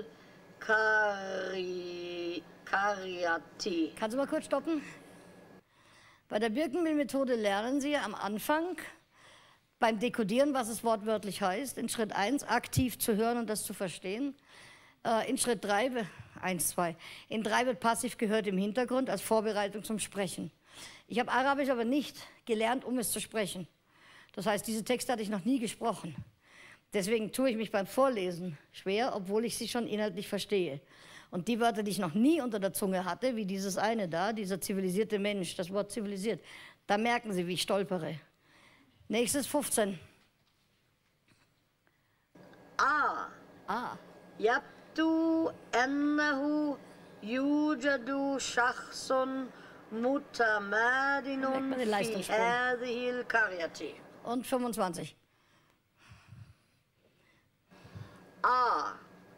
karyati. Kannst du mal kurz stoppen? Bei der Birkenmill-Methode lernen Sie am Anfang beim Dekodieren, was es wortwörtlich heißt. In Schritt eins aktiv zu hören und das zu verstehen. In Schritt drei, eins, zwei. In drei wird passiv gehört im Hintergrund als Vorbereitung zum Sprechen. Ich habe Arabisch aber nicht gelernt, um es zu sprechen. Das heißt, diese Texte hatte ich noch nie gesprochen. Deswegen tue ich mich beim Vorlesen schwer, obwohl ich sie schon inhaltlich verstehe. Und die Wörter, die ich noch nie unter der Zunge hatte, wie dieses eine da, dieser zivilisierte Mensch, das Wort zivilisiert, da merken Sie, wie ich stolpere. Nächstes fünfzehn. Ah. Ah. Yabdu annahu yujadu shakhsun mutamadinun fi hadhil qaryati. Und fünfundzwanzig. Ah.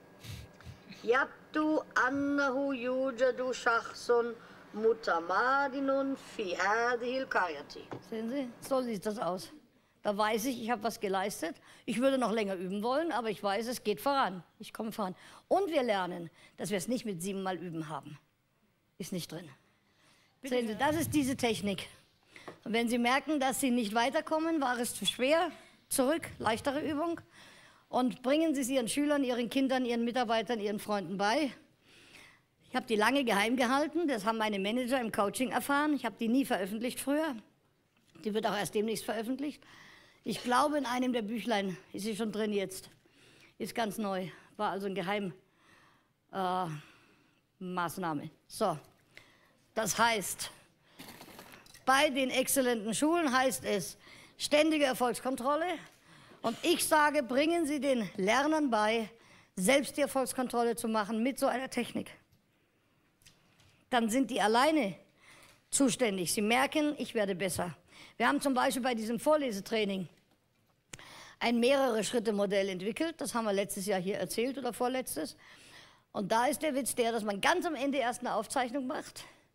Yabdu annahu yujadu shakhsun mutamadinun fi hadhil qaryati. Sehen Sie? So sieht das aus. Da weiß ich, ich habe was geleistet. Ich würde noch länger üben wollen, aber ich weiß, es geht voran. Ich komme voran. Und wir lernen, dass wir es nicht mit siebenmal üben haben. Ist nicht drin. Bitte. Sehen Sie, das ist diese Technik. Und wenn Sie merken, dass Sie nicht weiterkommen, war es zu schwer, zurück, leichtere Übung. Und bringen Sie es Ihren Schülern, Ihren Kindern, Ihren Mitarbeitern, Ihren Freunden bei. Ich habe die lange geheim gehalten, das haben meine Manager im Coaching erfahren. Ich habe die nie veröffentlicht früher. Die wird auch erst demnächst veröffentlicht. Ich glaube, in einem der Büchlein ist sie schon drin jetzt. Ist ganz neu, war also eine Geheimmaßnahme. Äh, so, das heißt, bei den exzellenten Schulen heißt es ständige Erfolgskontrolle. Und ich sage, bringen Sie den Lernern bei, selbst die Erfolgskontrolle zu machen mit so einer Technik. Dann sind die alleine zuständig. Sie merken, ich werde besser. Wir haben zum Beispiel bei diesem Vorlesetraining ein Mehrere-Schritte-Modell entwickelt. Das haben wir letztes Jahr hier erzählt oder vorletztes. Und da ist der Witz der, dass man ganz am Ende erst eine Aufzeichnung macht.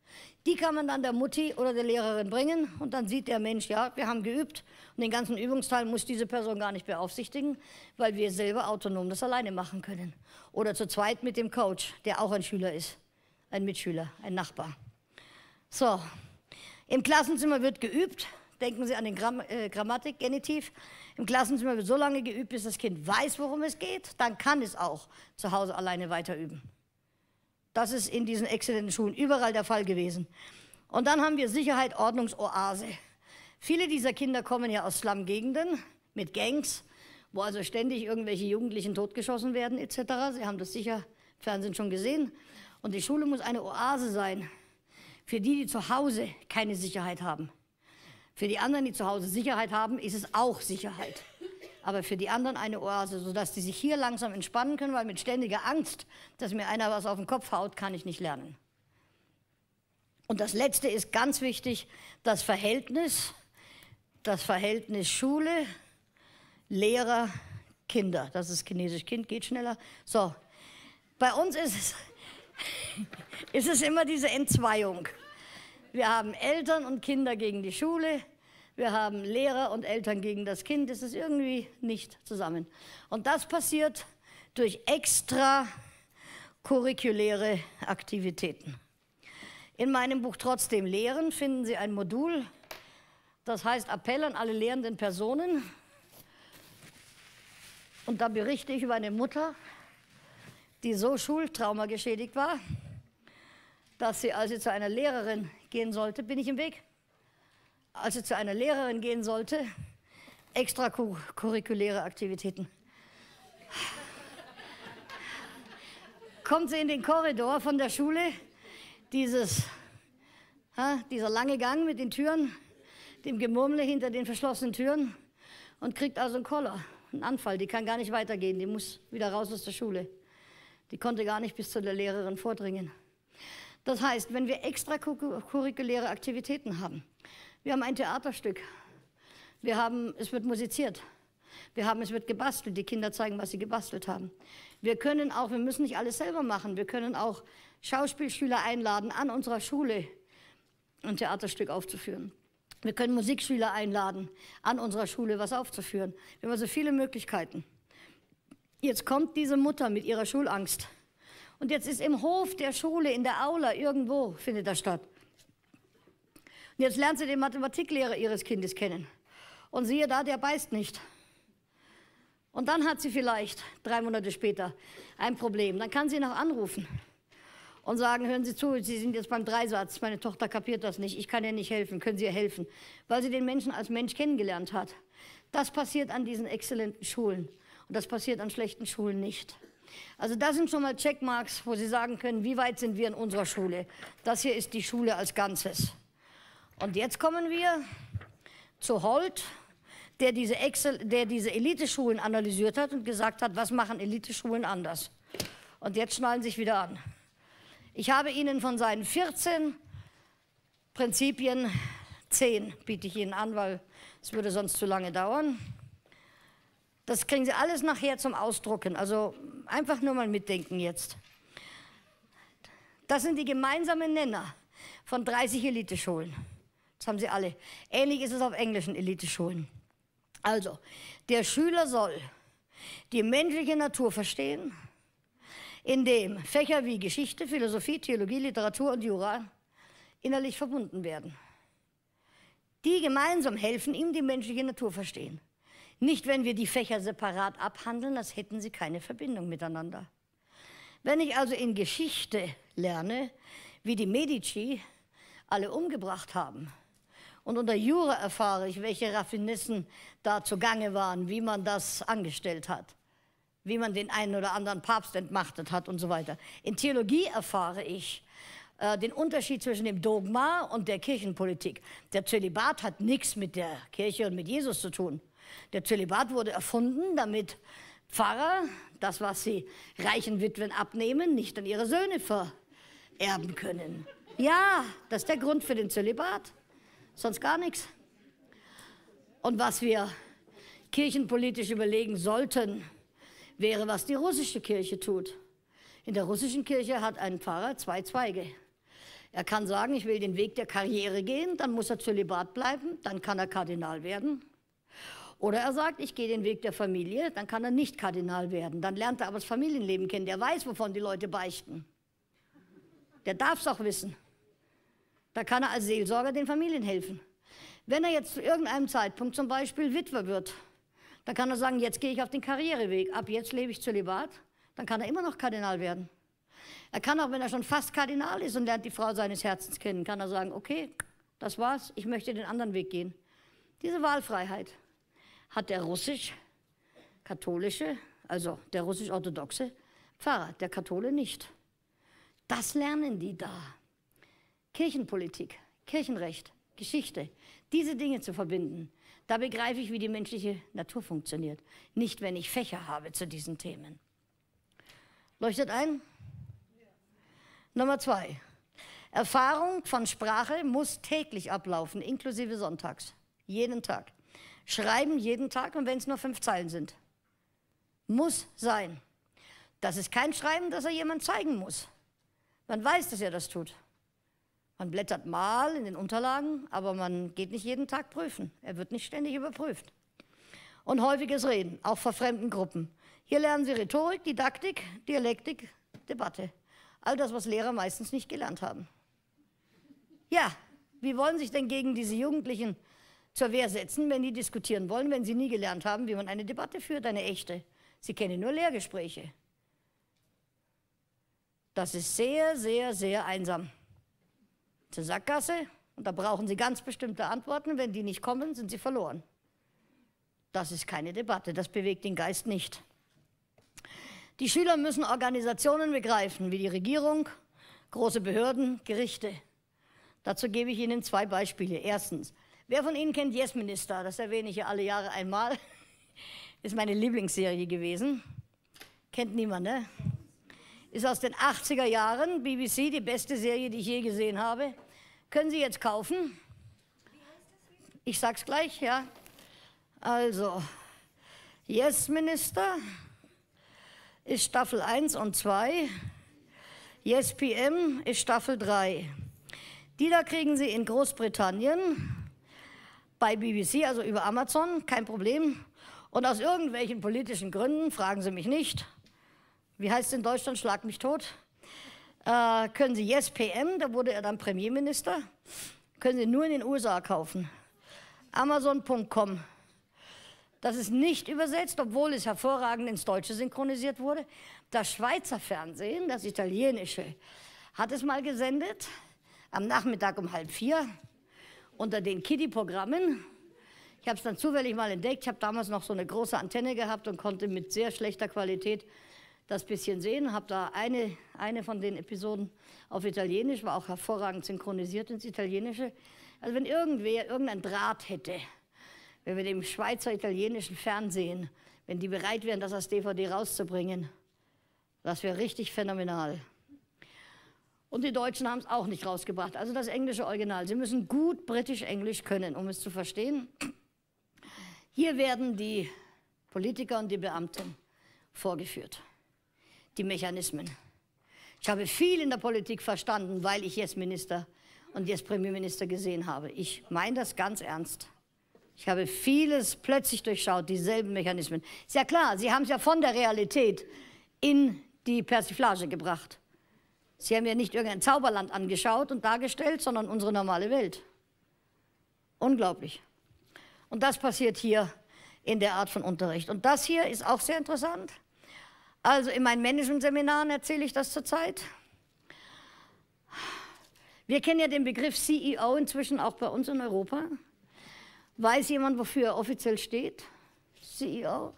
Die kann man dann der Mutti oder der Lehrerin bringen und dann sieht der Mensch, ja, wir haben geübt und den ganzen Übungsteil muss diese Person gar nicht beaufsichtigen, weil wir selber autonom das alleine machen können. Oder zu zweit mit dem Coach, der auch ein Schüler ist, ein Mitschüler, ein Nachbar. So, im Klassenzimmer wird geübt, denken Sie an den Gramm, äh, Grammatik, Genitiv. Im Klassenzimmer wird so lange geübt, bis das Kind weiß, worum es geht, dann kann es auch zu Hause alleine weiter üben. Das ist in diesen exzellenten Schulen überall der Fall gewesen. Und dann haben wir Sicherheit, Ordnungsoase. Viele dieser Kinder kommen ja aus Slum-Gegenden mit Gangs, wo also ständig irgendwelche Jugendlichen totgeschossen werden et cetera. Sie haben das sicher im Fernsehen schon gesehen. Und die Schule muss eine Oase sein für die, die zu Hause keine Sicherheit haben. Für die anderen, die zu Hause Sicherheit haben, ist es auch Sicherheit. Aber für die anderen eine Oase, sodass die sich hier langsam entspannen können, weil mit ständiger Angst, dass mir einer was auf den Kopf haut, kann ich nicht lernen. Und das Letzte ist ganz wichtig, das Verhältnis, das Verhältnis Schule, Lehrer, Kinder. Das ist Chinesisch, Kind geht schneller. So, bei uns ist es, ist es immer diese Entzweiung. Wir haben Eltern und Kinder gegen die Schule. Wir haben Lehrer und Eltern gegen das Kind, das ist irgendwie nicht zusammen. Und das passiert durch extracurriculäre Aktivitäten. In meinem Buch Trotzdem Lehren finden Sie ein Modul, das heißt Appell an alle lehrenden Personen. Und da berichte ich über eine Mutter, die so Schultrauma geschädigt war, dass sie, als sie zu einer Lehrerin gehen sollte, bin ich im Weg? Als sie zu einer Lehrerin gehen sollte, extracurriculäre Aktivitäten. Kommt sie in den Korridor von der Schule, dieses, ha, dieser lange Gang mit den Türen, dem Gemurmel hinter den verschlossenen Türen und kriegt also einen Koller, einen Anfall. Die kann gar nicht weitergehen, die muss wieder raus aus der Schule. Die konnte gar nicht bis zu der Lehrerin vordringen. Das heißt, wenn wir extracurriculäre Aktivitäten haben, wir haben ein Theaterstück, wir haben, es wird musiziert, wir haben, es wird gebastelt, die Kinder zeigen, was sie gebastelt haben. Wir können auch, wir müssen nicht alles selber machen, wir können auch Schauspielschüler einladen, an unserer Schule ein Theaterstück aufzuführen. Wir können Musikschüler einladen, an unserer Schule was aufzuführen. Wir haben also viele Möglichkeiten. Jetzt kommt diese Mutter mit ihrer Schulangst. Und jetzt ist im Hof der Schule, in der Aula, irgendwo findet das statt. Und jetzt lernt sie den Mathematiklehrer ihres Kindes kennen. Und siehe da, der beißt nicht. Und dann hat sie vielleicht, drei Monate später, ein Problem. Dann kann sie noch anrufen und sagen, hören Sie zu, Sie sind jetzt beim Dreisatz, meine Tochter kapiert das nicht, ich kann ihr nicht helfen, können Sie ihr helfen? Weil sie den Menschen als Mensch kennengelernt hat. Das passiert an diesen exzellenten Schulen. Und das passiert an schlechten Schulen nicht. Also das sind schon mal Checkmarks, wo Sie sagen können, wie weit sind wir in unserer Schule. Das hier ist die Schule als Ganzes. Und jetzt kommen wir zu Holt, der diese, Excel, der diese Eliteschulen analysiert hat und gesagt hat, was machen Eliteschulen anders. Und jetzt schnallen Sie sich wieder an. Ich habe Ihnen von seinen vierzehn Prinzipien zehn biete ich Ihnen an, weil es würde sonst zu lange dauern. Das kriegen Sie alles nachher zum Ausdrucken, also einfach nur mal mitdenken jetzt. Das sind die gemeinsamen Nenner von dreißig Eliteschulen. Das haben Sie alle. Ähnlich ist es auf englischen Eliteschulen. Also, der Schüler soll die menschliche Natur verstehen, indem Fächer wie Geschichte, Philosophie, Theologie, Literatur und Jura innerlich verbunden werden. Die gemeinsam helfen ihm, die menschliche Natur verstehen. Nicht, wenn wir die Fächer separat abhandeln, als hätten sie keine Verbindung miteinander. Wenn ich also in Geschichte lerne, wie die Medici alle umgebracht haben, und unter Jura erfahre ich, welche Raffinessen da zugange waren, wie man das angestellt hat, wie man den einen oder anderen Papst entmachtet hat und so weiter. In Theologie erfahre ich äh, den Unterschied zwischen dem Dogma und der Kirchenpolitik. Der Zölibat hat nichts mit der Kirche und mit Jesus zu tun. Der Zölibat wurde erfunden, damit Pfarrer das, was sie reichen Witwen abnehmen, nicht an ihre Söhne vererben können. Ja, das ist der Grund für den Zölibat. Sonst gar nichts. Und was wir kirchenpolitisch überlegen sollten, wäre, was die russische Kirche tut. In der russischen Kirche hat ein Pfarrer zwei Zweige. Er kann sagen, ich will den Weg der Karriere gehen, dann muss er Zölibat bleiben, dann kann er Kardinal werden. Oder er sagt, ich gehe den Weg der Familie, dann kann er nicht Kardinal werden. Dann lernt er aber das Familienleben kennen, der weiß, wovon die Leute beichten. Der darf es auch wissen. Da kann er als Seelsorger den Familien helfen. Wenn er jetzt zu irgendeinem Zeitpunkt zum Beispiel Witwer wird, dann kann er sagen, jetzt gehe ich auf den Karriereweg, ab jetzt lebe ich Zölibat, dann kann er immer noch Kardinal werden. Er kann auch, wenn er schon fast Kardinal ist und lernt die Frau seines Herzens kennen, kann er sagen, okay, das war's, ich möchte den anderen Weg gehen. Diese Wahlfreiheit hat der russisch-katholische, also der russisch-orthodoxe Pfarrer, der Kathole nicht. Das lernen die da. Kirchenpolitik, Kirchenrecht, Geschichte, diese Dinge zu verbinden, da begreife ich, wie die menschliche Natur funktioniert. Nicht, wenn ich Fächer habe zu diesen Themen. Leuchtet ein? Ja. Nummer zwei. Erfahrung von Sprache muss täglich ablaufen, inklusive sonntags. Jeden Tag. Schreiben jeden Tag, und wenn es nur fünf Zeilen sind. Muss sein. Das ist kein Schreiben, das er jemand zeigen muss. Man weiß, dass er das tut. Man blättert mal in den Unterlagen, aber man geht nicht jeden Tag prüfen. Er wird nicht ständig überprüft. Und häufiges Reden, auch vor fremden Gruppen. Hier lernen Sie Rhetorik, Didaktik, Dialektik, Debatte. All das, was Lehrer meistens nicht gelernt haben. Ja, wie wollen sich denn gegen diese Jugendlichen zur Wehr setzen, wenn die diskutieren wollen, wenn sie nie gelernt haben, wie man eine Debatte führt, eine echte? Sie kennen nur Lehrgespräche. Das ist sehr, sehr, sehr einsam. Zur Sackgasse, und da brauchen Sie ganz bestimmte Antworten. Wenn die nicht kommen, sind Sie verloren. Das ist keine Debatte, das bewegt den Geist nicht. Die Schüler müssen Organisationen begreifen, wie die Regierung, große Behörden, Gerichte. Dazu gebe ich Ihnen zwei Beispiele. Erstens, wer von Ihnen kennt Yes Minister? Das erwähne ich ja alle Jahre einmal. Ist meine Lieblingsserie gewesen. Kennt niemand, ne? Ist aus den achtziger Jahren, B B C, die beste Serie, die ich je gesehen habe. Können Sie jetzt kaufen? Ich sag's gleich, ja. Also, Yes Minister ist Staffel eins und zwei. Yes P M ist Staffel drei. Die da kriegen Sie in Großbritannien bei B B C, also über Amazon, kein Problem. Und aus irgendwelchen politischen Gründen, fragen Sie mich nicht, wie heißt es in Deutschland, schlag mich tot, äh, können Sie Yes P M, da wurde er dann Premierminister, können Sie nur in den U S A kaufen. Amazon Punkt com. Das ist nicht übersetzt, obwohl es hervorragend ins Deutsche synchronisiert wurde. Das Schweizer Fernsehen, das italienische, hat es mal gesendet, am Nachmittag um halb vier, unter den Kiddie-Programmen. Ich habe es dann zufällig mal entdeckt. Ich habe damals noch so eine große Antenne gehabt und konnte mit sehr schlechter Qualität das bisschen sehen. Habe da eine, eine von den Episoden auf Italienisch, war auch hervorragend synchronisiert ins Italienische. Also wenn irgendwer irgendein Draht hätte, wenn wir dem Schweizer italienischen Fernsehen, wenn die bereit wären, das als D V D rauszubringen, das wäre richtig phänomenal. Und die Deutschen haben es auch nicht rausgebracht. Also das englische Original. Sie müssen gut britisch-englisch können, um es zu verstehen. Hier werden die Politiker und die Beamten vorgeführt. Die Mechanismen. Ich habe viel in der Politik verstanden, weil ich jetzt Minister und jetzt Premierminister gesehen habe. Ich meine das ganz ernst. Ich habe vieles plötzlich durchschaut, dieselben Mechanismen. Ist ja klar, Sie haben es ja von der Realität in die Persiflage gebracht. Sie haben ja nicht irgendein Zauberland angeschaut und dargestellt, sondern unsere normale Welt. Unglaublich. Und das passiert hier in der Art von Unterricht. Und das hier ist auch sehr interessant. Also in meinen Management-Seminaren erzähle ich das zurzeit. Wir kennen ja den Begriff C E O inzwischen auch bei uns in Europa. Weiß jemand, wofür er offiziell steht? C E O?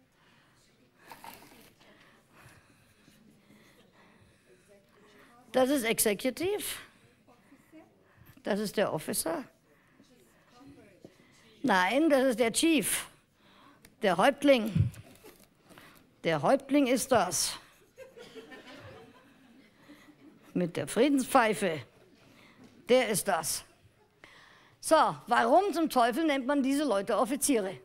Das ist Executive. Das ist der Officer. Nein, das ist der Chief, der Häuptling. Der Häuptling ist das. Mit der Friedenspfeife. Der ist das. So, warum zum Teufel nennt man diese Leute Offiziere?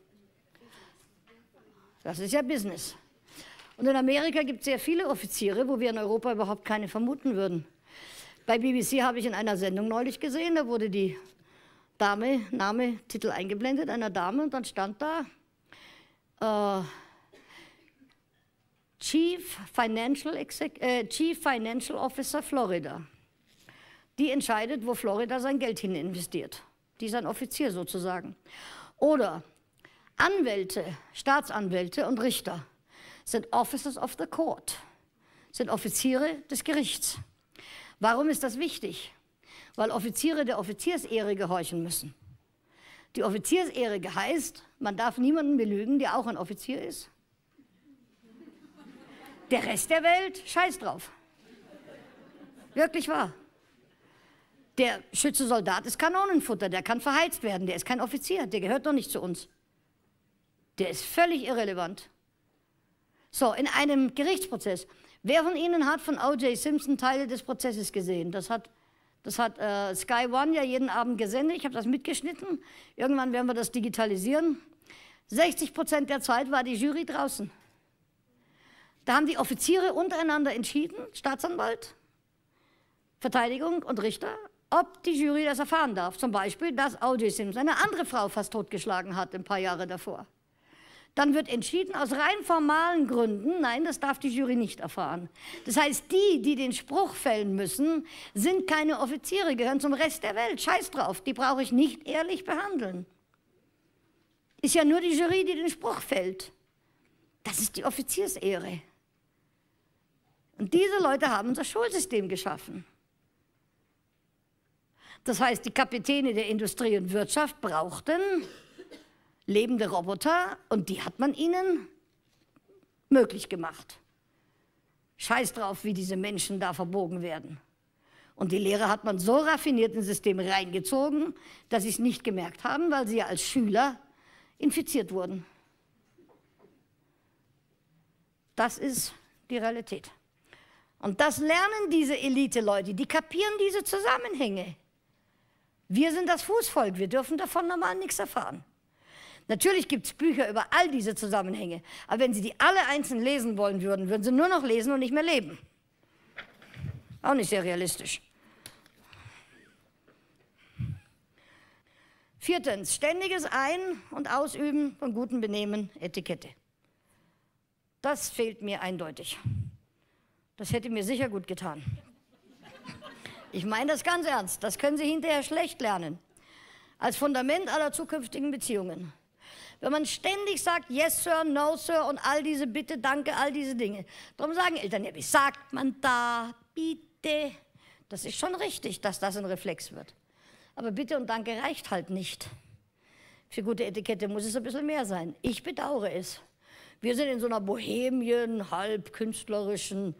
Das ist ja Business. Und in Amerika gibt es sehr viele Offiziere, wo wir in Europa überhaupt keine vermuten würden. Bei B B C habe ich in einer Sendung neulich gesehen, da wurde die Dame, Name, Titel eingeblendet, einer Dame, und dann stand da äh, Chief Financial, Exec äh, Chief Financial Officer Florida. Die entscheidet, wo Florida sein Geld hin investiert. Die ist ein Offizier sozusagen. Oder Anwälte, Staatsanwälte und Richter sind Officers of the Court, sind Offiziere des Gerichts. Warum ist das wichtig? Weil Offiziere der Offiziersehre gehorchen müssen. Die Offiziersehre heißt, man darf niemanden belügen, der auch ein Offizier ist. Der Rest der Welt, scheiß drauf. Wirklich wahr. Der Schütze-Soldat ist Kanonenfutter, der kann verheizt werden, der ist kein Offizier, der gehört doch nicht zu uns. Der ist völlig irrelevant. So, in einem Gerichtsprozess. Wer von Ihnen hat von O J Simpson Teile des Prozesses gesehen? Das hat, das hat äh, Sky One ja jeden Abend gesendet, ich habe das mitgeschnitten. Irgendwann werden wir das digitalisieren. sechzig Prozent der Zeit war die Jury draußen. Da haben die Offiziere untereinander entschieden, Staatsanwalt, Verteidigung und Richter, ob die Jury das erfahren darf. Zum Beispiel, dass O J Simpson eine andere Frau fast totgeschlagen hat ein paar Jahre davor. Dann wird entschieden aus rein formalen Gründen, nein, das darf die Jury nicht erfahren. Das heißt, die, die den Spruch fällen müssen, sind keine Offiziere, gehören zum Rest der Welt. Scheiß drauf, die brauche ich nicht ehrlich behandeln. Ist ja nur die Jury, die den Spruch fällt. Das ist die Offiziersehre. Und diese Leute haben unser Schulsystem geschaffen. Das heißt, die Kapitäne der Industrie und Wirtschaft brauchten lebende Roboter und die hat man ihnen möglich gemacht. Scheiß drauf, wie diese Menschen da verbogen werden. Und die Lehrer hat man so raffiniert ins System reingezogen, dass sie es nicht gemerkt haben, weil sie ja als Schüler infiziert wurden. Das ist die Realität. Und das lernen diese Elite-Leute, die kapieren diese Zusammenhänge. Wir sind das Fußvolk, wir dürfen davon normal nichts erfahren. Natürlich gibt es Bücher über all diese Zusammenhänge, aber wenn Sie die alle einzeln lesen wollen würden, würden Sie nur noch lesen und nicht mehr leben. Auch nicht sehr realistisch. Viertens, ständiges Ein- und Ausüben von gutem Benehmen, Etikette. Das fehlt mir eindeutig. Das hätte mir sicher gut getan. Ich meine das ganz ernst, das können Sie hinterher schlecht lernen. Als Fundament aller zukünftigen Beziehungen. Wenn man ständig sagt, yes sir, no sir und all diese Bitte, danke, all diese Dinge. Darum sagen Eltern, ja, wie sagt man da, bitte? Das ist schon richtig, dass das ein Reflex wird. Aber bitte und danke reicht halt nicht. Für gute Etikette muss es ein bisschen mehr sein. Ich bedauere es. Wir sind in so einer Bohemien, halb künstlerischen,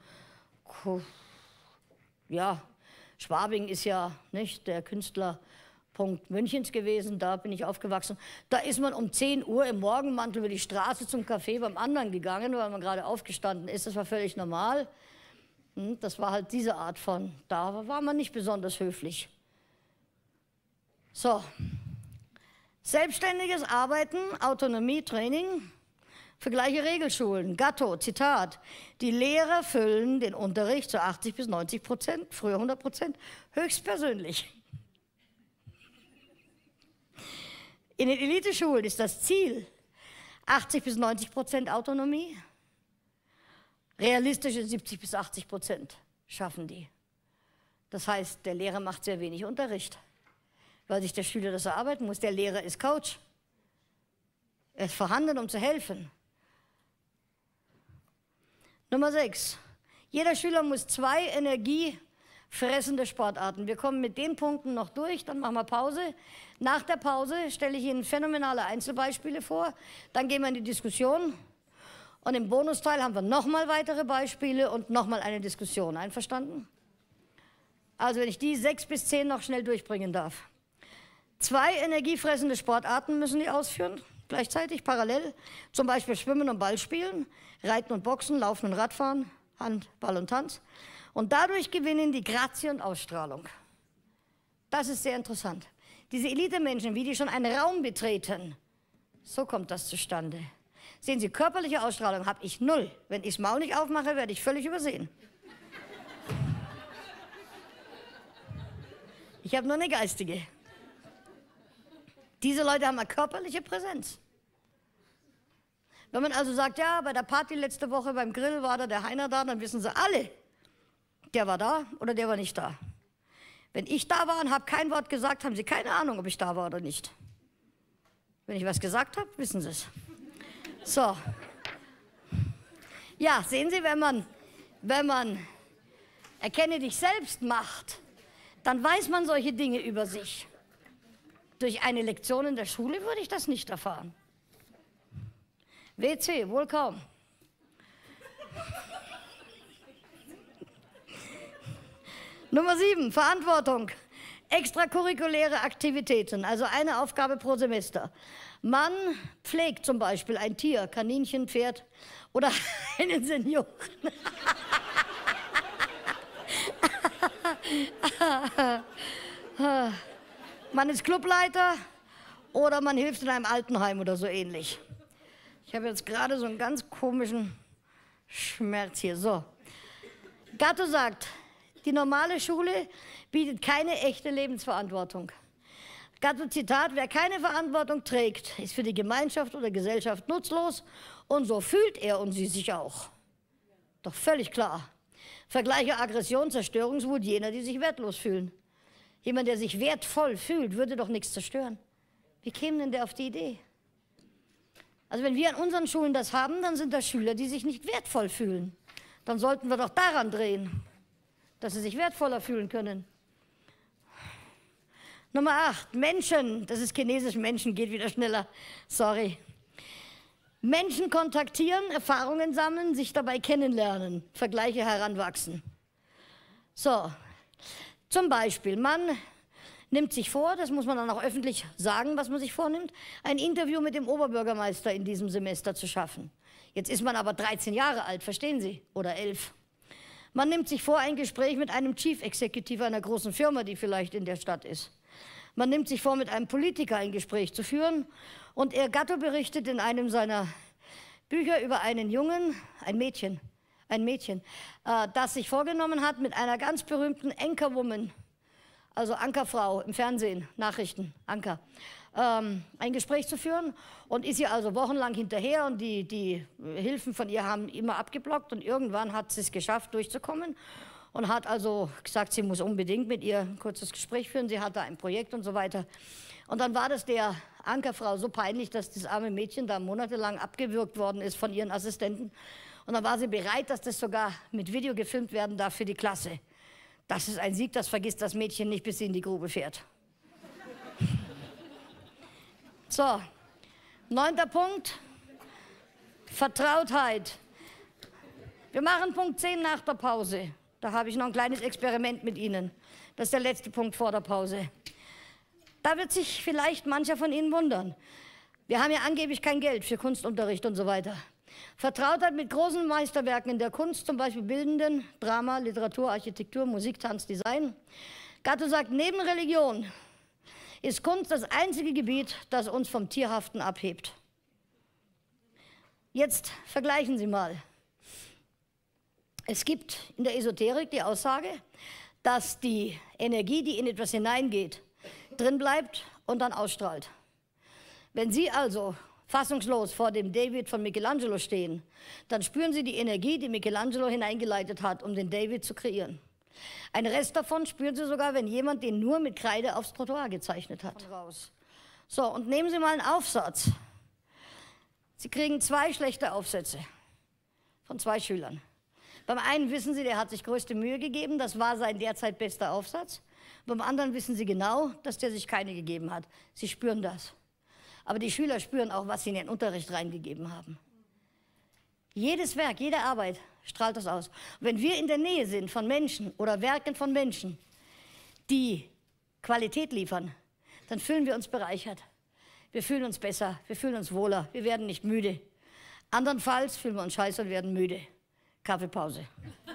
ja, Schwabing ist ja nicht der Künstlerpunkt Münchens gewesen, da bin ich aufgewachsen. Da ist man um zehn Uhr im Morgenmantel über die Straße zum Café beim anderen gegangen, weil man gerade aufgestanden ist. Das war völlig normal. Das war halt diese Art von, da war man nicht besonders höflich. So, selbstständiges Arbeiten, Autonomie, Training. Vergleiche Regelschulen, Gatto, Zitat, die Lehrer füllen den Unterricht zu achtzig bis neunzig Prozent, früher hundert Prozent, höchstpersönlich. In den Eliteschulen ist das Ziel achtzig bis neunzig Prozent Autonomie, realistische siebzig bis achtzig Prozent schaffen die. Das heißt, der Lehrer macht sehr wenig Unterricht, weil sich der Schüler das erarbeiten muss. Der Lehrer ist Coach, er ist vorhanden, um zu helfen. Nummer sechs. Jeder Schüler muss zwei energiefressende Sportarten. Wir kommen mit den Punkten noch durch, dann machen wir Pause. Nach der Pause stelle ich Ihnen phänomenale Einzelbeispiele vor, dann gehen wir in die Diskussion und im Bonusteil haben wir nochmal weitere Beispiele und nochmal eine Diskussion. Einverstanden? Also wenn ich die sechs bis zehn noch schnell durchbringen darf. Zwei energiefressende Sportarten müssen die ausführen. Gleichzeitig, parallel, zum Beispiel Schwimmen und Ballspielen, Reiten und Boxen, Laufen und Radfahren, Hand, Ball und Tanz. Und dadurch gewinnen die Grazie und Ausstrahlung. Das ist sehr interessant. Diese Elite-Menschen, wie die schon einen Raum betreten, so kommt das zustande. Sehen Sie, körperliche Ausstrahlung habe ich null. Wenn ich das Maul nicht aufmache, werde ich völlig übersehen. Ich habe nur eine geistige. Diese Leute haben eine körperliche Präsenz. Wenn man also sagt, ja, bei der Party letzte Woche beim Grill war da der Heiner da, dann wissen sie alle, der war da oder der war nicht da. Wenn ich da war und habe kein Wort gesagt, haben sie keine Ahnung, ob ich da war oder nicht. Wenn ich was gesagt habe, wissen sie es. So. Ja, sehen Sie, wenn man, wenn man Erkenne dich selbst macht, dann weiß man solche Dinge über sich. Durch eine Lektion in der Schule würde ich das nicht erfahren. W C, wohl kaum. Nummer sieben, Verantwortung. Extracurriculäre Aktivitäten, also eine Aufgabe pro Semester. Man pflegt zum Beispiel ein Tier, Kaninchen, Pferd oder einen Senioren. Man ist Clubleiter oder man hilft in einem Altenheim oder so ähnlich. Ich habe jetzt gerade so einen ganz komischen Schmerz hier. So. Gatto sagt, die normale Schule bietet keine echte Lebensverantwortung. Gatto Zitat, wer keine Verantwortung trägt, ist für die Gemeinschaft oder Gesellschaft nutzlos und so fühlt er und sie sich auch. Doch völlig klar. Vergleiche Aggression, Zerstörungswut jener, die sich wertlos fühlen. Jemand, der sich wertvoll fühlt, würde doch nichts zerstören. Wie käme denn der auf die Idee? Also wenn wir an unseren Schulen das haben, dann sind das Schüler, die sich nicht wertvoll fühlen. Dann sollten wir doch daran drehen, dass sie sich wertvoller fühlen können. Nummer acht, Menschen. Das ist chinesisch, Menschen geht wieder schneller. Sorry. Menschen kontaktieren, Erfahrungen sammeln, sich dabei kennenlernen, Vergleiche heranwachsen. So, zum Beispiel, man nimmt sich vor, das muss man dann auch öffentlich sagen, was man sich vornimmt, ein Interview mit dem Oberbürgermeister in diesem Semester zu schaffen. Jetzt ist man aber dreizehn Jahre alt, verstehen Sie? Oder elf. Man nimmt sich vor, ein Gespräch mit einem Chief Executive einer großen Firma, die vielleicht in der Stadt ist. Man nimmt sich vor, mit einem Politiker ein Gespräch zu führen. Und er Gatto berichtet in einem seiner Bücher über einen Jungen, ein Mädchen, ein Mädchen, äh, das sich vorgenommen hat, mit einer ganz berühmten Anchorwoman, also Ankerfrau im Fernsehen, Nachrichten, Anker, ähm, ein Gespräch zu führen und ist ihr also wochenlang hinterher und die, die Hilfen von ihr haben immer abgeblockt und irgendwann hat sie es geschafft, durchzukommen und hat also gesagt, sie muss unbedingt mit ihr ein kurzes Gespräch führen, sie hatte ein Projekt und so weiter. Und dann war das der Ankerfrau so peinlich, dass das arme Mädchen da monatelang abgewürgt worden ist von ihren Assistenten. Und dann war sie bereit, dass das sogar mit Video gefilmt werden darf für die Klasse. Das ist ein Sieg, das vergisst das Mädchen nicht, bis sie in die Grube fährt. So, neunter Punkt, Vertrautheit. Wir machen Punkt zehn nach der Pause. Da habe ich noch ein kleines Experiment mit Ihnen. Das ist der letzte Punkt vor der Pause. Da wird sich vielleicht mancher von Ihnen wundern. Wir haben ja angeblich kein Geld für Kunstunterricht und so weiter. Vertrautheit mit großen Meisterwerken in der Kunst, zum Beispiel Bildenden, Drama, Literatur, Architektur, Musik, Tanz, Design. Gatto sagt, neben Religion ist Kunst das einzige Gebiet, das uns vom Tierhaften abhebt. Jetzt vergleichen Sie mal. Es gibt in der Esoterik die Aussage, dass die Energie, die in etwas hineingeht, drin bleibt und dann ausstrahlt. Wenn Sie also fassungslos vor dem David von Michelangelo stehen, dann spüren Sie die Energie, die Michelangelo hineingeleitet hat, um den David zu kreieren. Ein Rest davon spüren Sie sogar, wenn jemand den nur mit Kreide aufs Trottoir gezeichnet hat. So, und nehmen Sie mal einen Aufsatz. Sie kriegen zwei schlechte Aufsätze von zwei Schülern. Beim einen wissen Sie, der hat sich größte Mühe gegeben, das war sein derzeit bester Aufsatz. Beim anderen wissen Sie genau, dass der sich keine gegeben hat. Sie spüren das. Aber die Schüler spüren auch, was sie in den Unterricht reingegeben haben. Jedes Werk, jede Arbeit strahlt das aus. Und wenn wir in der Nähe sind von Menschen oder Werken von Menschen, die Qualität liefern, dann fühlen wir uns bereichert. Wir fühlen uns besser, wir fühlen uns wohler, wir werden nicht müde. Andernfalls fühlen wir uns scheiße und werden müde. Kaffeepause.